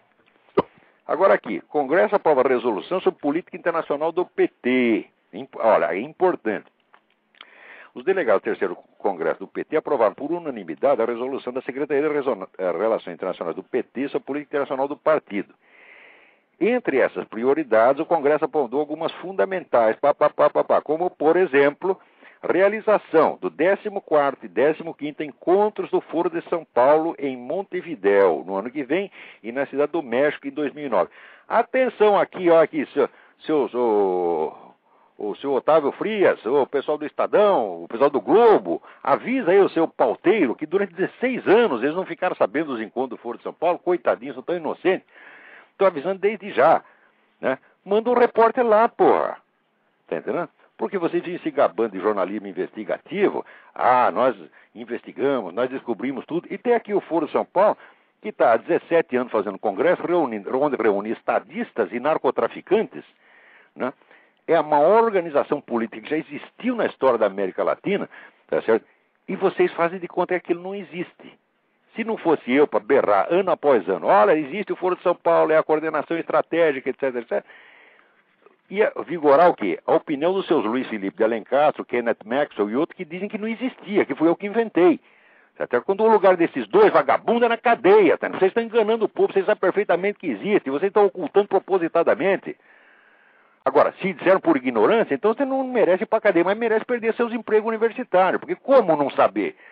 Agora aqui, Congresso aprova a resolução sobre política internacional do PT. Olha, é importante. Os delegados do terceiro Congresso do PT aprovaram por unanimidade a resolução da Secretaria de Relações Internacionais do PT sobre a política internacional do partido. Entre essas prioridades, o Congresso apontou algumas fundamentais, como, por exemplo, realização do 14º e 15º Encontros do Foro de São Paulo em Montevidéu, no ano que vem, e na Cidade do México, em 2009. Atenção aqui, ó, aqui, o seu Otávio Frias, o pessoal do Estadão, o pessoal do Globo, avisa aí o seu pauteiro que durante 16 anos eles não ficaram sabendo dos encontros do Foro de São Paulo, coitadinhos, são tão inocentes. Estou avisando desde já, né? Manda um repórter lá, porra. Tá entendendo? Porque vocês vêm se gabando de jornalismo investigativo. Ah, nós investigamos, nós descobrimos tudo. E tem aqui o Foro de São Paulo, que está há 17 anos fazendo congresso, onde reúne estadistas e narcotraficantes, né? É a maior organização política que já existiu na história da América Latina, tá certo? E vocês fazem de conta que aquilo não existe. Se não fosse eu para berrar ano após ano, olha, existe o Foro de São Paulo, é a coordenação estratégica, etc, etc, ia vigorar o quê? A opinião dos seus Luiz Felipe de Alencastro, Kenneth Maxwell e outros que dizem que não existia, que foi eu que inventei. Até quando o lugar desses dois vagabundos é na cadeia, tá? Vocês estão enganando o povo, vocês sabem perfeitamente que existe, vocês estão ocultando propositadamente. Agora, se disseram por ignorância, então você não merece ir para a cadeia, mas merece perder seus empregos universitários. Porque como não saber?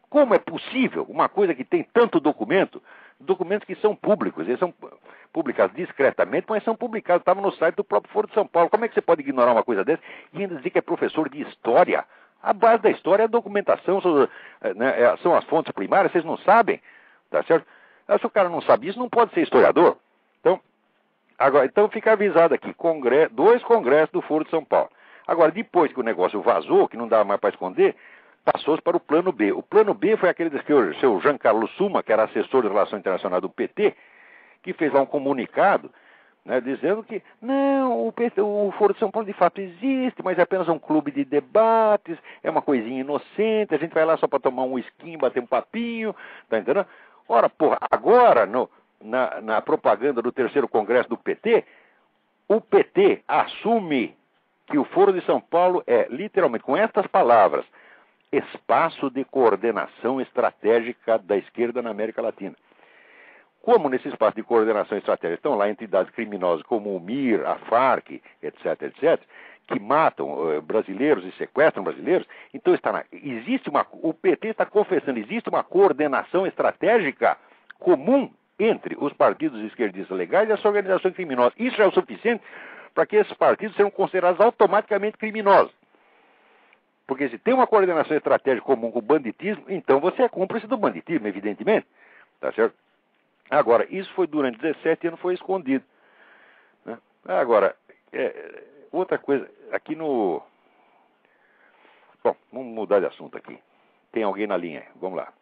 Como é possível uma coisa que tem tanto documento, documentos que são públicos, eles são publicados discretamente, mas são publicados, estavam no site do próprio Foro de São Paulo. Como é que você pode ignorar uma coisa dessa e ainda dizer que é professor de história? A base da história é a documentação, são as fontes primárias, vocês não sabem, tá certo? Se o cara não sabe isso, não pode ser historiador. Então fica avisado aqui, 2 congressos do Foro de São Paulo. Agora, depois que o negócio vazou, que não dava mais para esconder, passou-se para o plano B. O plano B foi aquele que o seu Giancarlo Summa, que era assessor de relações internacionais do PT, que fez lá um comunicado, né, dizendo que não, o Foro de São Paulo de fato existe, mas é apenas um clube de debates, é uma coisinha inocente, a gente vai lá só para tomar um whisky, bater um papinho, tá entendendo? Ora, porra, agora, na propaganda do 3º Congresso do PT, o PT assume que o Foro de São Paulo é, literalmente, com estas palavras, espaço de coordenação estratégica da esquerda na América Latina. Como nesse espaço de coordenação estratégica estão lá entidades criminosas como o MIR, a FARC, etc., que matam brasileiros e sequestram brasileiros, então o PT está confessando, existe uma coordenação estratégica comum entre os partidos esquerdistas legais e essa organização criminosa. Isso é o suficiente para que esses partidos sejam considerados automaticamente criminosos. Porque se tem uma coordenação estratégica comum com o banditismo, então você é cúmplice do banditismo, evidentemente. Tá certo? Agora, isso foi durante 17 anos, foi escondido. Né? Agora, outra coisa, aqui no... Bom, vamos mudar de assunto aqui. Tem alguém na linha? Vamos lá.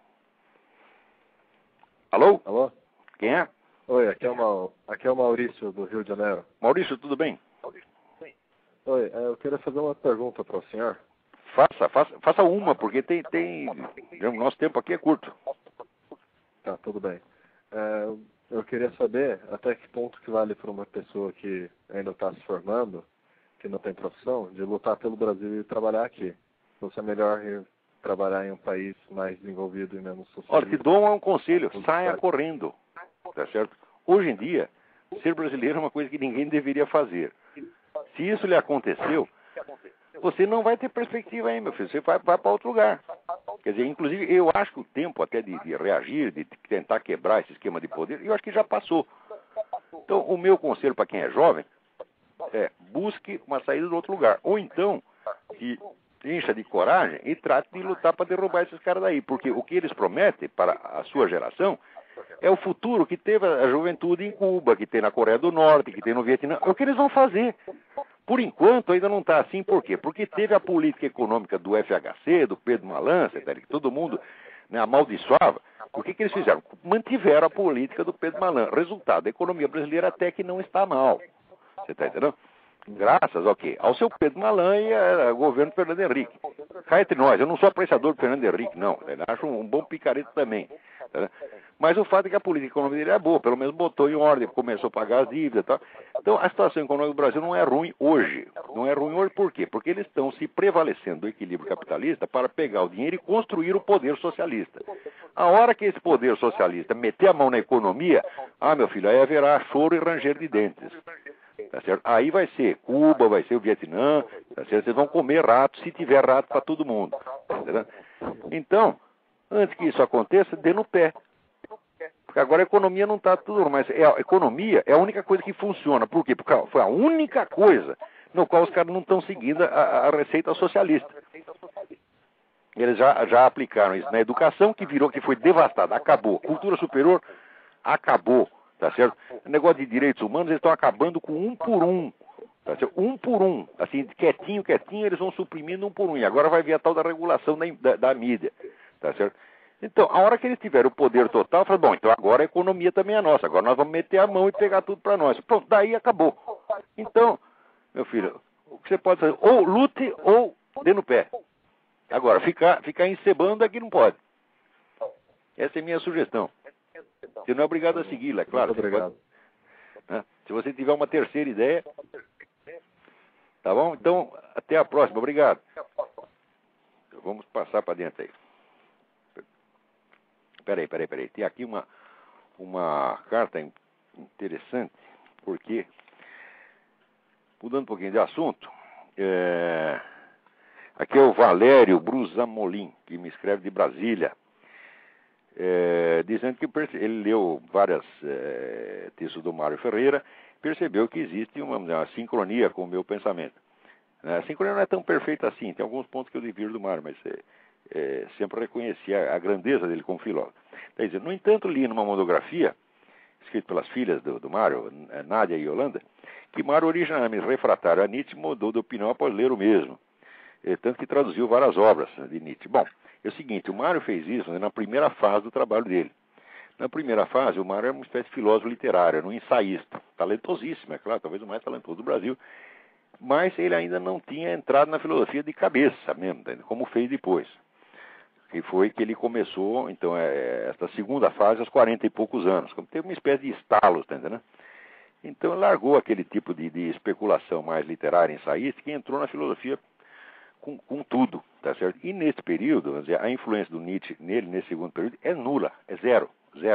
Alô? Alô? Quem é? Oi, aqui é o Maurício, do Rio de Janeiro. Maurício, tudo bem? Oi, eu queria fazer uma pergunta para o senhor. Faça uma, porque o nosso tempo aqui é curto. Tá, tudo bem. Eu queria saber até que ponto que vale para uma pessoa que ainda está se formando, que não tem profissão, de lutar pelo Brasil e trabalhar aqui. Ou se é melhor ir trabalhar em um país mais desenvolvido e menos socialista. Olha, te dou um conselho, saia correndo. Tá certo? Hoje em dia, ser brasileiro é uma coisa que ninguém deveria fazer. Se isso lhe aconteceu, você não vai ter perspectiva aí, meu filho. Você vai para outro lugar. Quer dizer, inclusive, eu acho que o tempo até de reagir, de tentar quebrar esse esquema de poder, eu acho que já passou. Então, o meu conselho para quem é jovem é busque uma saída de outro lugar. Ou então, se encha de coragem e trate de lutar para derrubar esses caras daí. Porque o que eles prometem para a sua geração é o futuro que teve a juventude em Cuba, que tem na Coreia do Norte, que tem no Vietnã. É o que eles vão fazer. Por enquanto, ainda não está assim. Por quê? Porque teve a política econômica do FHC, do Pedro Malança, que todo mundo, né, amaldiçoava. O que eles fizeram? Mantiveram a política do Pedro Malança. Resultado, a economia brasileira até que não está mal. Você está entendendo? Graças ao quê? Ao seu Pedro Malan e ao governo do Fernando Henrique. Cá entre nós, eu não sou apreciador do Fernando Henrique, não. Eu acho um bom picareta também. Tá? Mas o fato é que a política econômica dele é boa, pelo menos botou em ordem, começou a pagar as dívidas e tal. Então, a situação econômica do Brasil não é ruim hoje. Não é ruim hoje por quê? Porque eles estão se prevalecendo do equilíbrio capitalista para pegar o dinheiro e construir o poder socialista. A hora que esse poder socialista meter a mão na economia, meu filho, aí haverá choro e ranger de dentes. Tá certo? Aí vai ser Cuba, vai ser o Vietnã, tá certo? Vocês vão comer rato, se tiver rato para todo mundo. Tá certo? Então, antes que isso aconteça, dê no pé. Porque agora a economia não está tudo, mas a economia é a única coisa que funciona. Por quê? Porque foi a única coisa no qual os caras não estão seguindo a receita socialista. Eles já aplicaram isso na educação, que foi devastada, acabou. Cultura superior, acabou. Tá certo? O negócio de direitos humanos, eles estão acabando com um por um. Tá certo? Um por um. Assim, quietinho, eles vão suprimindo um por um. E agora vai vir a tal da regulação da mídia. Tá certo? Então, a hora que eles tiverem o poder total, fala, bom, então agora a economia também é nossa. Agora nós vamos meter a mão e pegar tudo para nós. Pronto, daí acabou. Então, meu filho, o que você pode fazer? Ou lute ou dê no pé. Agora, ficar encebando aqui não pode. Essa é a minha sugestão. Você não é obrigado a segui-la, é claro. Muito obrigado. Né? Se você tiver uma terceira ideia, tá bom? Então, até a próxima. Obrigado. Vamos passar para dentro aí. Peraí. Tem aqui uma carta interessante, porque, mudando um pouquinho de assunto, Aqui é o Valério Brusamolin, que me escreve de Brasília, dizendo que ele leu várias textos do Mário Ferreira, percebeu que existe uma sincronia com o meu pensamento. A sincronia não é tão perfeita assim, tem alguns pontos que eu divirjo do Mário, mas sempre reconheci a grandeza dele como filósofo. Quer dizer, no entanto, li numa monografia, escrita pelas filhas do Mário, Nádia e Yolanda, que Mário, originalmente refratário a Nietzsche, mudou de opinião após ler o mesmo. Tanto que traduziu várias obras de Nietzsche. Bom, é o seguinte, o Mário fez isso na primeira fase do trabalho dele. Na primeira fase, o Mário era uma espécie de filósofo literário, era um ensaísta, talentosíssimo, é claro, talvez o mais talentoso do Brasil, mas ele ainda não tinha entrado na filosofia de cabeça mesmo, como fez depois. Que foi que ele começou, então, esta segunda fase aos 40 e poucos anos, como teve uma espécie de estalo, tá entendendo? Então ele largou aquele tipo de especulação mais literária, ensaística, e entrou na filosofia com tudo, tá certo? E nesse período, vamos dizer, a influência do Nietzsche nele, nesse segundo período, é nula, é zero,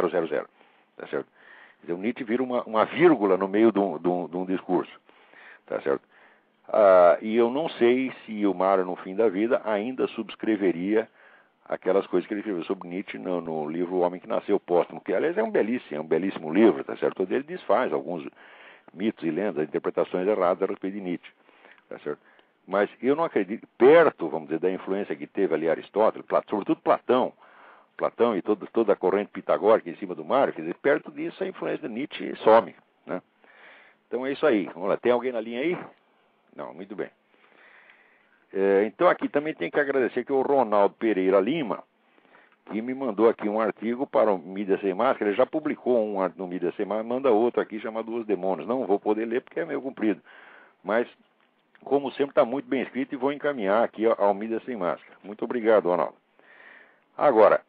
tá certo? Então, o Nietzsche vira uma vírgula no meio de um discurso, tá certo? E eu não sei se o Mário, no fim da vida, ainda subscreveria aquelas coisas que ele escreveu sobre Nietzsche no livro O Homem que Nasceu Póstumo, que, aliás, é um belíssimo livro, tá certo? Onde ele desfaz alguns mitos e lendas, interpretações erradas a respeito de Nietzsche, tá certo? Mas eu não acredito, perto, vamos dizer, da influência que teve ali Aristóteles, sobretudo Platão e toda a corrente pitagórica em cima do Mário, quer dizer, perto disso a influência de Nietzsche some, né? Então é isso aí. Vamos lá, tem alguém na linha aí? Não, muito bem. Então aqui também tem que agradecer que o Ronaldo Pereira Lima, que me mandou aqui um artigo para o Mídia Sem Máscara, ele já publicou um no Mídia Sem Máscara, manda outro aqui chamado Os Demônios. Não vou poder ler porque é meio comprido, mas como sempre está muito bem escrito e vou encaminhar aqui ao Mídia Sem Máscara. Muito obrigado, Ronaldo. Agora,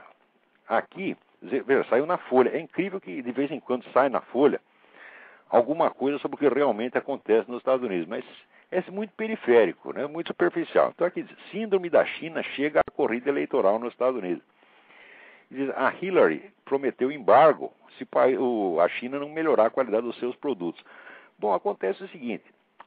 aqui, veja, saiu na Folha. É incrível que de vez em quando sai na Folha alguma coisa sobre o que realmente acontece nos Estados Unidos, mas é muito periférico, né? Muito superficial. Então aqui diz, síndrome da China chega à corrida eleitoral nos Estados Unidos. Diz, a Hillary prometeu embargo se a China não melhorar a qualidade dos seus produtos. Bom, acontece o seguinte,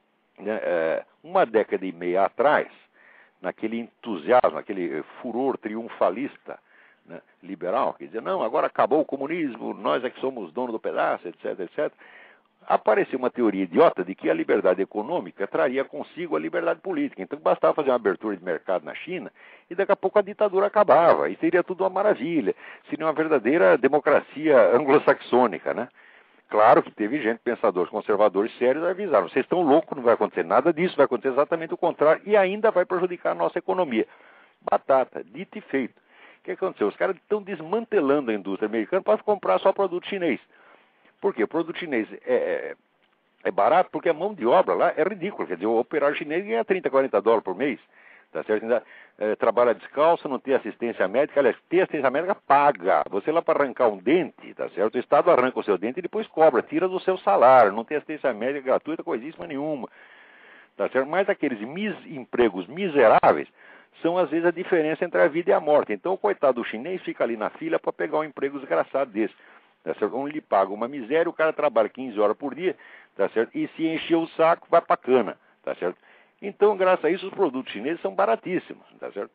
né? Uma década e meia atrás, naquele entusiasmo, aquele furor triunfalista, né, liberal, quer dizer, não, agora acabou o comunismo, nós é que somos dono do pedaço, etc, etc. Apareceu uma teoria idiota de que a liberdade econômica traria consigo a liberdade política. Então bastava fazer uma abertura de mercado na China e daqui a pouco a ditadura acabava. E seria tudo uma maravilha. Seria uma verdadeira democracia anglo-saxônica, né? Claro que teve gente, pensadores conservadores sérios, avisaram, vocês estão loucos, não vai acontecer nada disso, vai acontecer exatamente o contrário e ainda vai prejudicar a nossa economia. Batata, dito e feito. O que aconteceu? Os caras estão desmantelando a indústria americana para comprar só produto chinês. Por quê? O produto chinês é barato porque a mão de obra lá é ridícula. Quer dizer, o operário chinês ganha 30, 40 dólares por mês. Tá certo? Ainda, trabalha descalço, não tem assistência médica. Aliás, tem assistência médica paga. Você lá para arrancar um dente, tá certo? O Estado arranca o seu dente e depois cobra, tira do seu salário. Não tem assistência médica gratuita, coisíssima nenhuma. Tá certo? Mas aqueles empregos miseráveis são, às vezes, a diferença entre a vida e a morte. Então, o coitado do chinês fica ali na fila para pegar um emprego desgraçado desse. Tá certo? Onde lhe paga uma miséria, o cara trabalha 15 horas por dia, tá certo? E se encher o saco, vai pra cana, tá certo? Então, graças a isso, os produtos chineses são baratíssimos, tá certo?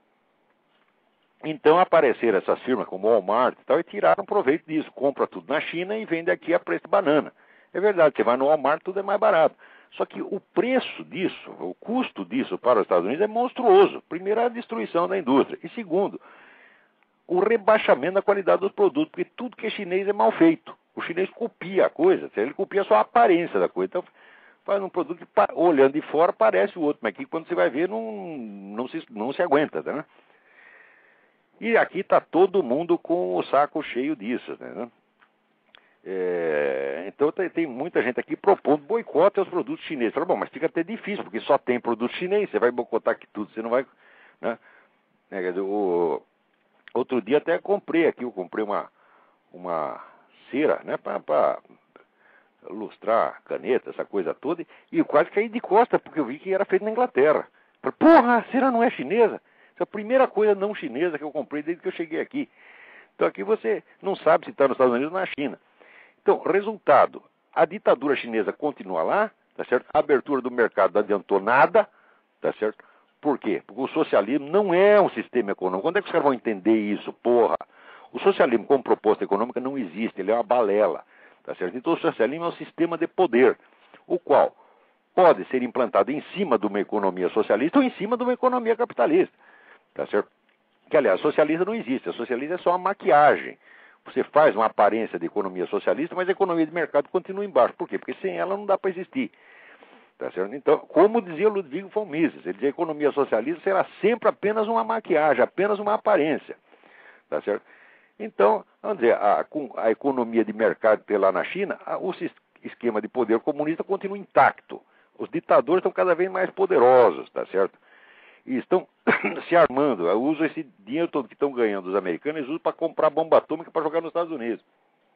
Então, apareceram essas firmas como Walmart e tal, e tiraram proveito disso. Compra tudo na China e vende aqui a preço de banana. É verdade, você vai no Walmart, tudo é mais barato. Só que o preço disso, o custo disso para os Estados Unidos é monstruoso. Primeiro, a destruição da indústria. E segundo, o rebaixamento da qualidade dos produtos, porque tudo que é chinês é mal feito. O chinês copia a coisa, ele copia só a aparência da coisa. Então, faz um produto que, olhando de fora, parece o outro, mas que quando você vai ver, não se aguenta, né? E aqui está todo mundo com o saco cheio disso, né? Então tem muita gente aqui propondo boicote aos produtos chineses. Fala, bom, mas fica até difícil, porque só tem produto chinês, você vai boicotar aqui tudo, você não vai... Né? Quer dizer, outro dia até comprei uma cera, né, para lustrar caneta, essa coisa toda, e eu quase caí de costa, porque eu vi que era feito na Inglaterra. Falei, porra, a cera não é chinesa? Essa é a primeira coisa não chinesa que eu comprei desde que eu cheguei aqui. Então aqui você não sabe se está nos Estados Unidos ou na China. Então, resultado, a ditadura chinesa continua lá, tá certo? A abertura do mercado não adiantou nada, tá certo? Por quê? Porque o socialismo não é um sistema econômico. Quando é que os caras vão entender isso? Porra! O socialismo como proposta econômica não existe, ele é uma balela. Tá certo? Então o socialismo é um sistema de poder, o qual pode ser implantado em cima de uma economia socialista ou em cima de uma economia capitalista. Tá certo? Que, aliás, socialista não existe. A socialista é só uma maquiagem. Você faz uma aparência de economia socialista, mas a economia de mercado continua embaixo. Por quê? Porque sem ela não dá para existir. Tá certo? Então, como dizia Ludwig von Mises, ele dizia que a economia socialista será sempre apenas uma maquiagem, apenas uma aparência. Tá certo? Então, vamos dizer, com a economia de mercado lá na China, o esquema de poder comunista continua intacto. Os ditadores estão cada vez mais poderosos, tá certo? E estão se armando. Usam esse dinheiro todo que estão ganhando os americanos, eles usam para comprar bomba atômica para jogar nos Estados Unidos.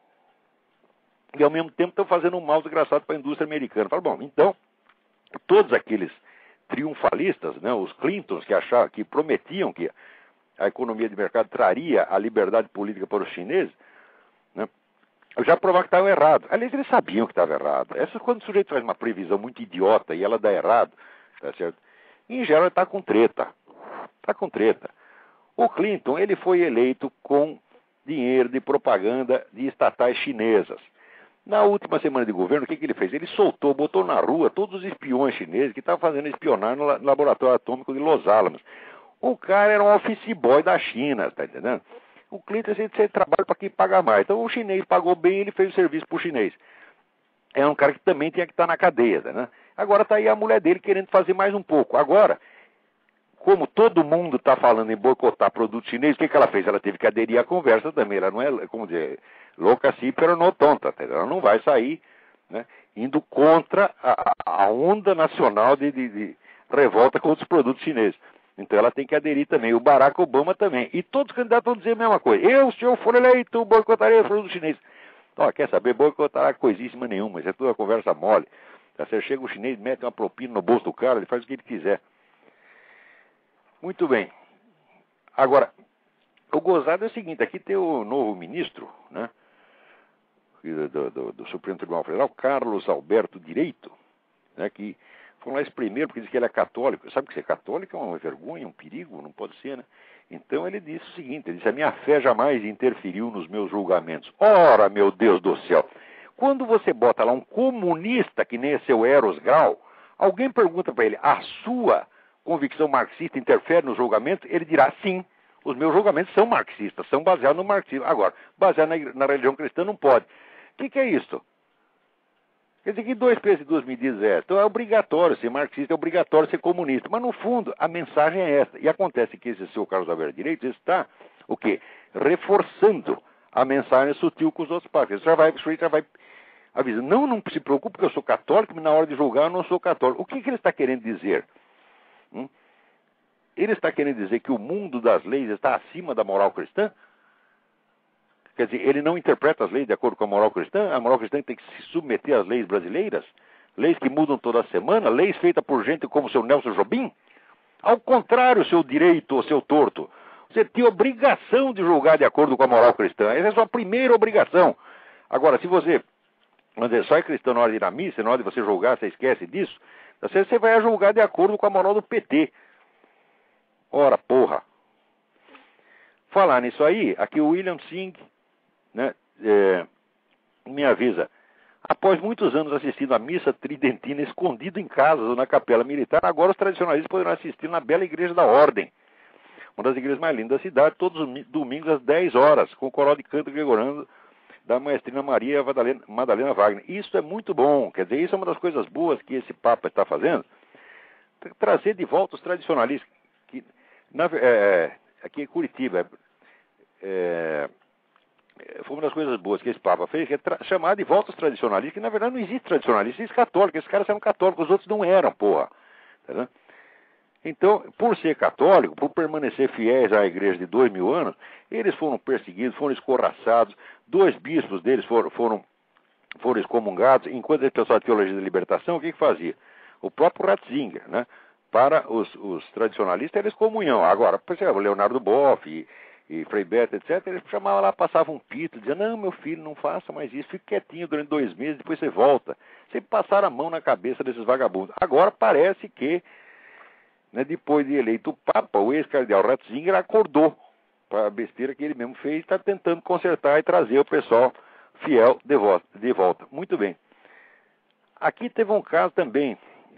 E ao mesmo tempo estão fazendo um mal desgraçado para a indústria americana. Fala, bom, então, todos aqueles triunfalistas, né, os Clintons que prometiam que a economia de mercado traria a liberdade política para os chineses, né, já provaram que estavam errados. Aliás, eles sabiam que estava errado. Quando o sujeito faz uma previsão muito idiota e ela dá errado, tá certo? Em geral, ele está com treta. Está com treta. O Clinton, ele foi eleito com dinheiro de propaganda de estatais chinesas. Na última semana de governo, o que ele fez? Ele botou na rua todos os espiões chineses que estavam fazendo espionagem no laboratório atômico de Los Alamos. O cara era um office boy da China, tá entendendo? O Clinton sempre trabalha para quem paga mais. Então o chinês pagou bem, ele fez o serviço para o chinês. É um cara que também tinha que estar na cadeia, né? Agora está aí a mulher dele querendo fazer mais um pouco. Agora, como todo mundo está falando em boicotar produto chinês, o que ela fez? Ela teve que aderir à conversa também. Ela não é, como dizer, louca assim, pero não tonta. Ela não vai sair, né, indo contra a onda nacional de revolta contra os produtos chineses. Então ela tem que aderir também. O Barack Obama também. E todos os candidatos vão dizer a mesma coisa. Se eu for eleito, boicotarei os produtos chineses. Ó, quer saber? Boicotará coisíssima nenhuma. Isso é toda conversa mole. Você chega o chinês, mete uma propina no bolso do cara, ele faz o que ele quiser. Muito bem. Agora, o gozado é o seguinte, aqui tem o novo ministro, né, do Supremo Tribunal Federal, Carlos Alberto Direito, né, que foi lá esse primeiro, porque diz que ele é católico. Sabe que ser católico é uma vergonha, um perigo, não pode ser, né? Então ele disse o seguinte, ele disse, a minha fé jamais interferiu nos meus julgamentos. Ora, meu Deus do céu! Quando você bota lá um comunista que nem é seu Eros Grau, alguém pergunta para ele, a sua convicção marxista interfere nos julgamentos? Ele dirá, sim, os meus julgamentos são marxistas, são baseados no marxismo. Agora, baseado na religião cristã não pode. O que é isso? Quer dizer que 2 pesos e 2 medidas é essa. Então é obrigatório ser marxista, é obrigatório ser comunista. Mas no fundo, a mensagem é essa. E acontece que esse seu Carlos Alberto Direito está, o quê? Reforçando a mensagem sutil com os outros partidos. Já vai avisa, não se preocupe porque eu sou católico, mas na hora de julgar eu não sou católico. O que ele está querendo dizer? Ele está querendo dizer que o mundo das leis está acima da moral cristã? Quer dizer, ele não interpreta as leis de acordo com a moral cristã? A moral cristã tem que se submeter às leis brasileiras? Leis que mudam toda semana? Leis feitas por gente como o seu Nelson Jobim? Ao contrário, seu direito ou seu torto. Você tem obrigação de julgar de acordo com a moral cristã. Essa é a sua primeira obrigação. Agora, se você só é cristão na hora de ir à missa, na hora de você julgar, você esquece disso, você vai julgar de acordo com a moral do PT. Ora, porra. Falar nisso aí, aqui o William Singh, né, me avisa, após muitos anos assistindo a missa tridentina escondido em casa ou na capela militar, agora os tradicionalistas poderão assistir na bela igreja da Ordem, uma das igrejas mais lindas da cidade, todos os domingos às 10 horas, com o coral de canto gregoriano da maestrina Maria Madalena Wagner. Isso é muito bom, quer dizer, isso é uma das coisas boas que esse Papa está fazendo, trazer de volta os tradicionalistas, que, aqui em Curitiba, foi uma das coisas boas que esse Papa fez, que é chamar de volta os tradicionalistas, que na verdade não existe tradicionalista, existe católico, esses caras eram católicos, os outros não eram, porra. Tá. Então, por ser católico, por permanecer fiéis à igreja de 2000 anos, eles foram perseguidos, foram escorraçados, 2 bispos deles foram excomungados, enquanto esse pessoal de teologia da libertação, o que fazia? O próprio Ratzinger, né? Para os tradicionalistas, eles comunhão. Agora, por exemplo, Leonardo Boff e Frei Beto, etc., eles chamavam lá, passavam um pito, diziam, não, meu filho, não faça mais isso, fique quietinho durante 2 meses, depois você volta. Sempre passaram a mão na cabeça desses vagabundos. Agora parece que né, depois de eleito Papa, o ex-cardeal Ratzinger acordou para a besteira que ele mesmo fez e está tentando consertar e trazer o pessoal fiel de volta. Muito bem. Aqui teve um caso também.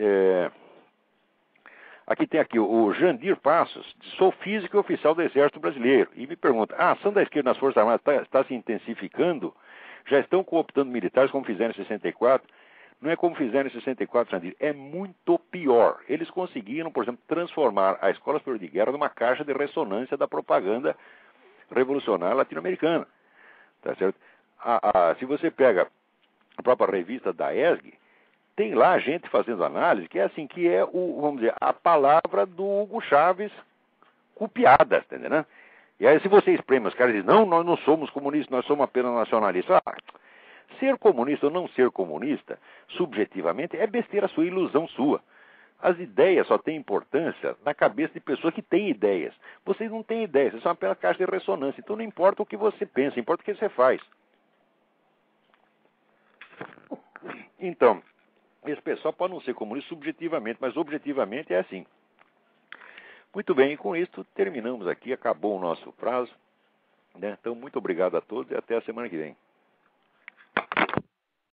Aqui tem o Jandir Passos, sou físico e oficial do Exército Brasileiro. E me pergunta, a ação da esquerda nas Forças Armadas está se intensificando? Já estão cooptando militares como fizeram em 64? Não é como fizeram em 64, Jandir. É muito pior. Eles conseguiram, por exemplo, transformar a Escola Superior de Guerra numa caixa de ressonância da propaganda revolucionária latino-americana. Tá certo? Se você pega a própria revista da ESG, tem lá gente fazendo análise que é assim, que é vamos dizer, a palavra do Hugo Chávez copiada, tá entendendo? E aí se você espreme, os caras dizem, não, nós não somos comunistas, nós somos apenas nacionalistas. Ser comunista ou não ser comunista, subjetivamente, é besteira sua, ilusão sua. As ideias só têm importância na cabeça de pessoas que têm ideias. Vocês não têm ideias, vocês são apenas caixa de ressonância. Então não importa o que você pensa, importa o que você faz. Então, esse pessoal pode não ser comunista subjetivamente, mas objetivamente é assim. Muito bem, e com isso terminamos aqui, acabou o nosso prazo, né? Então, muito obrigado a todos e até a semana que vem.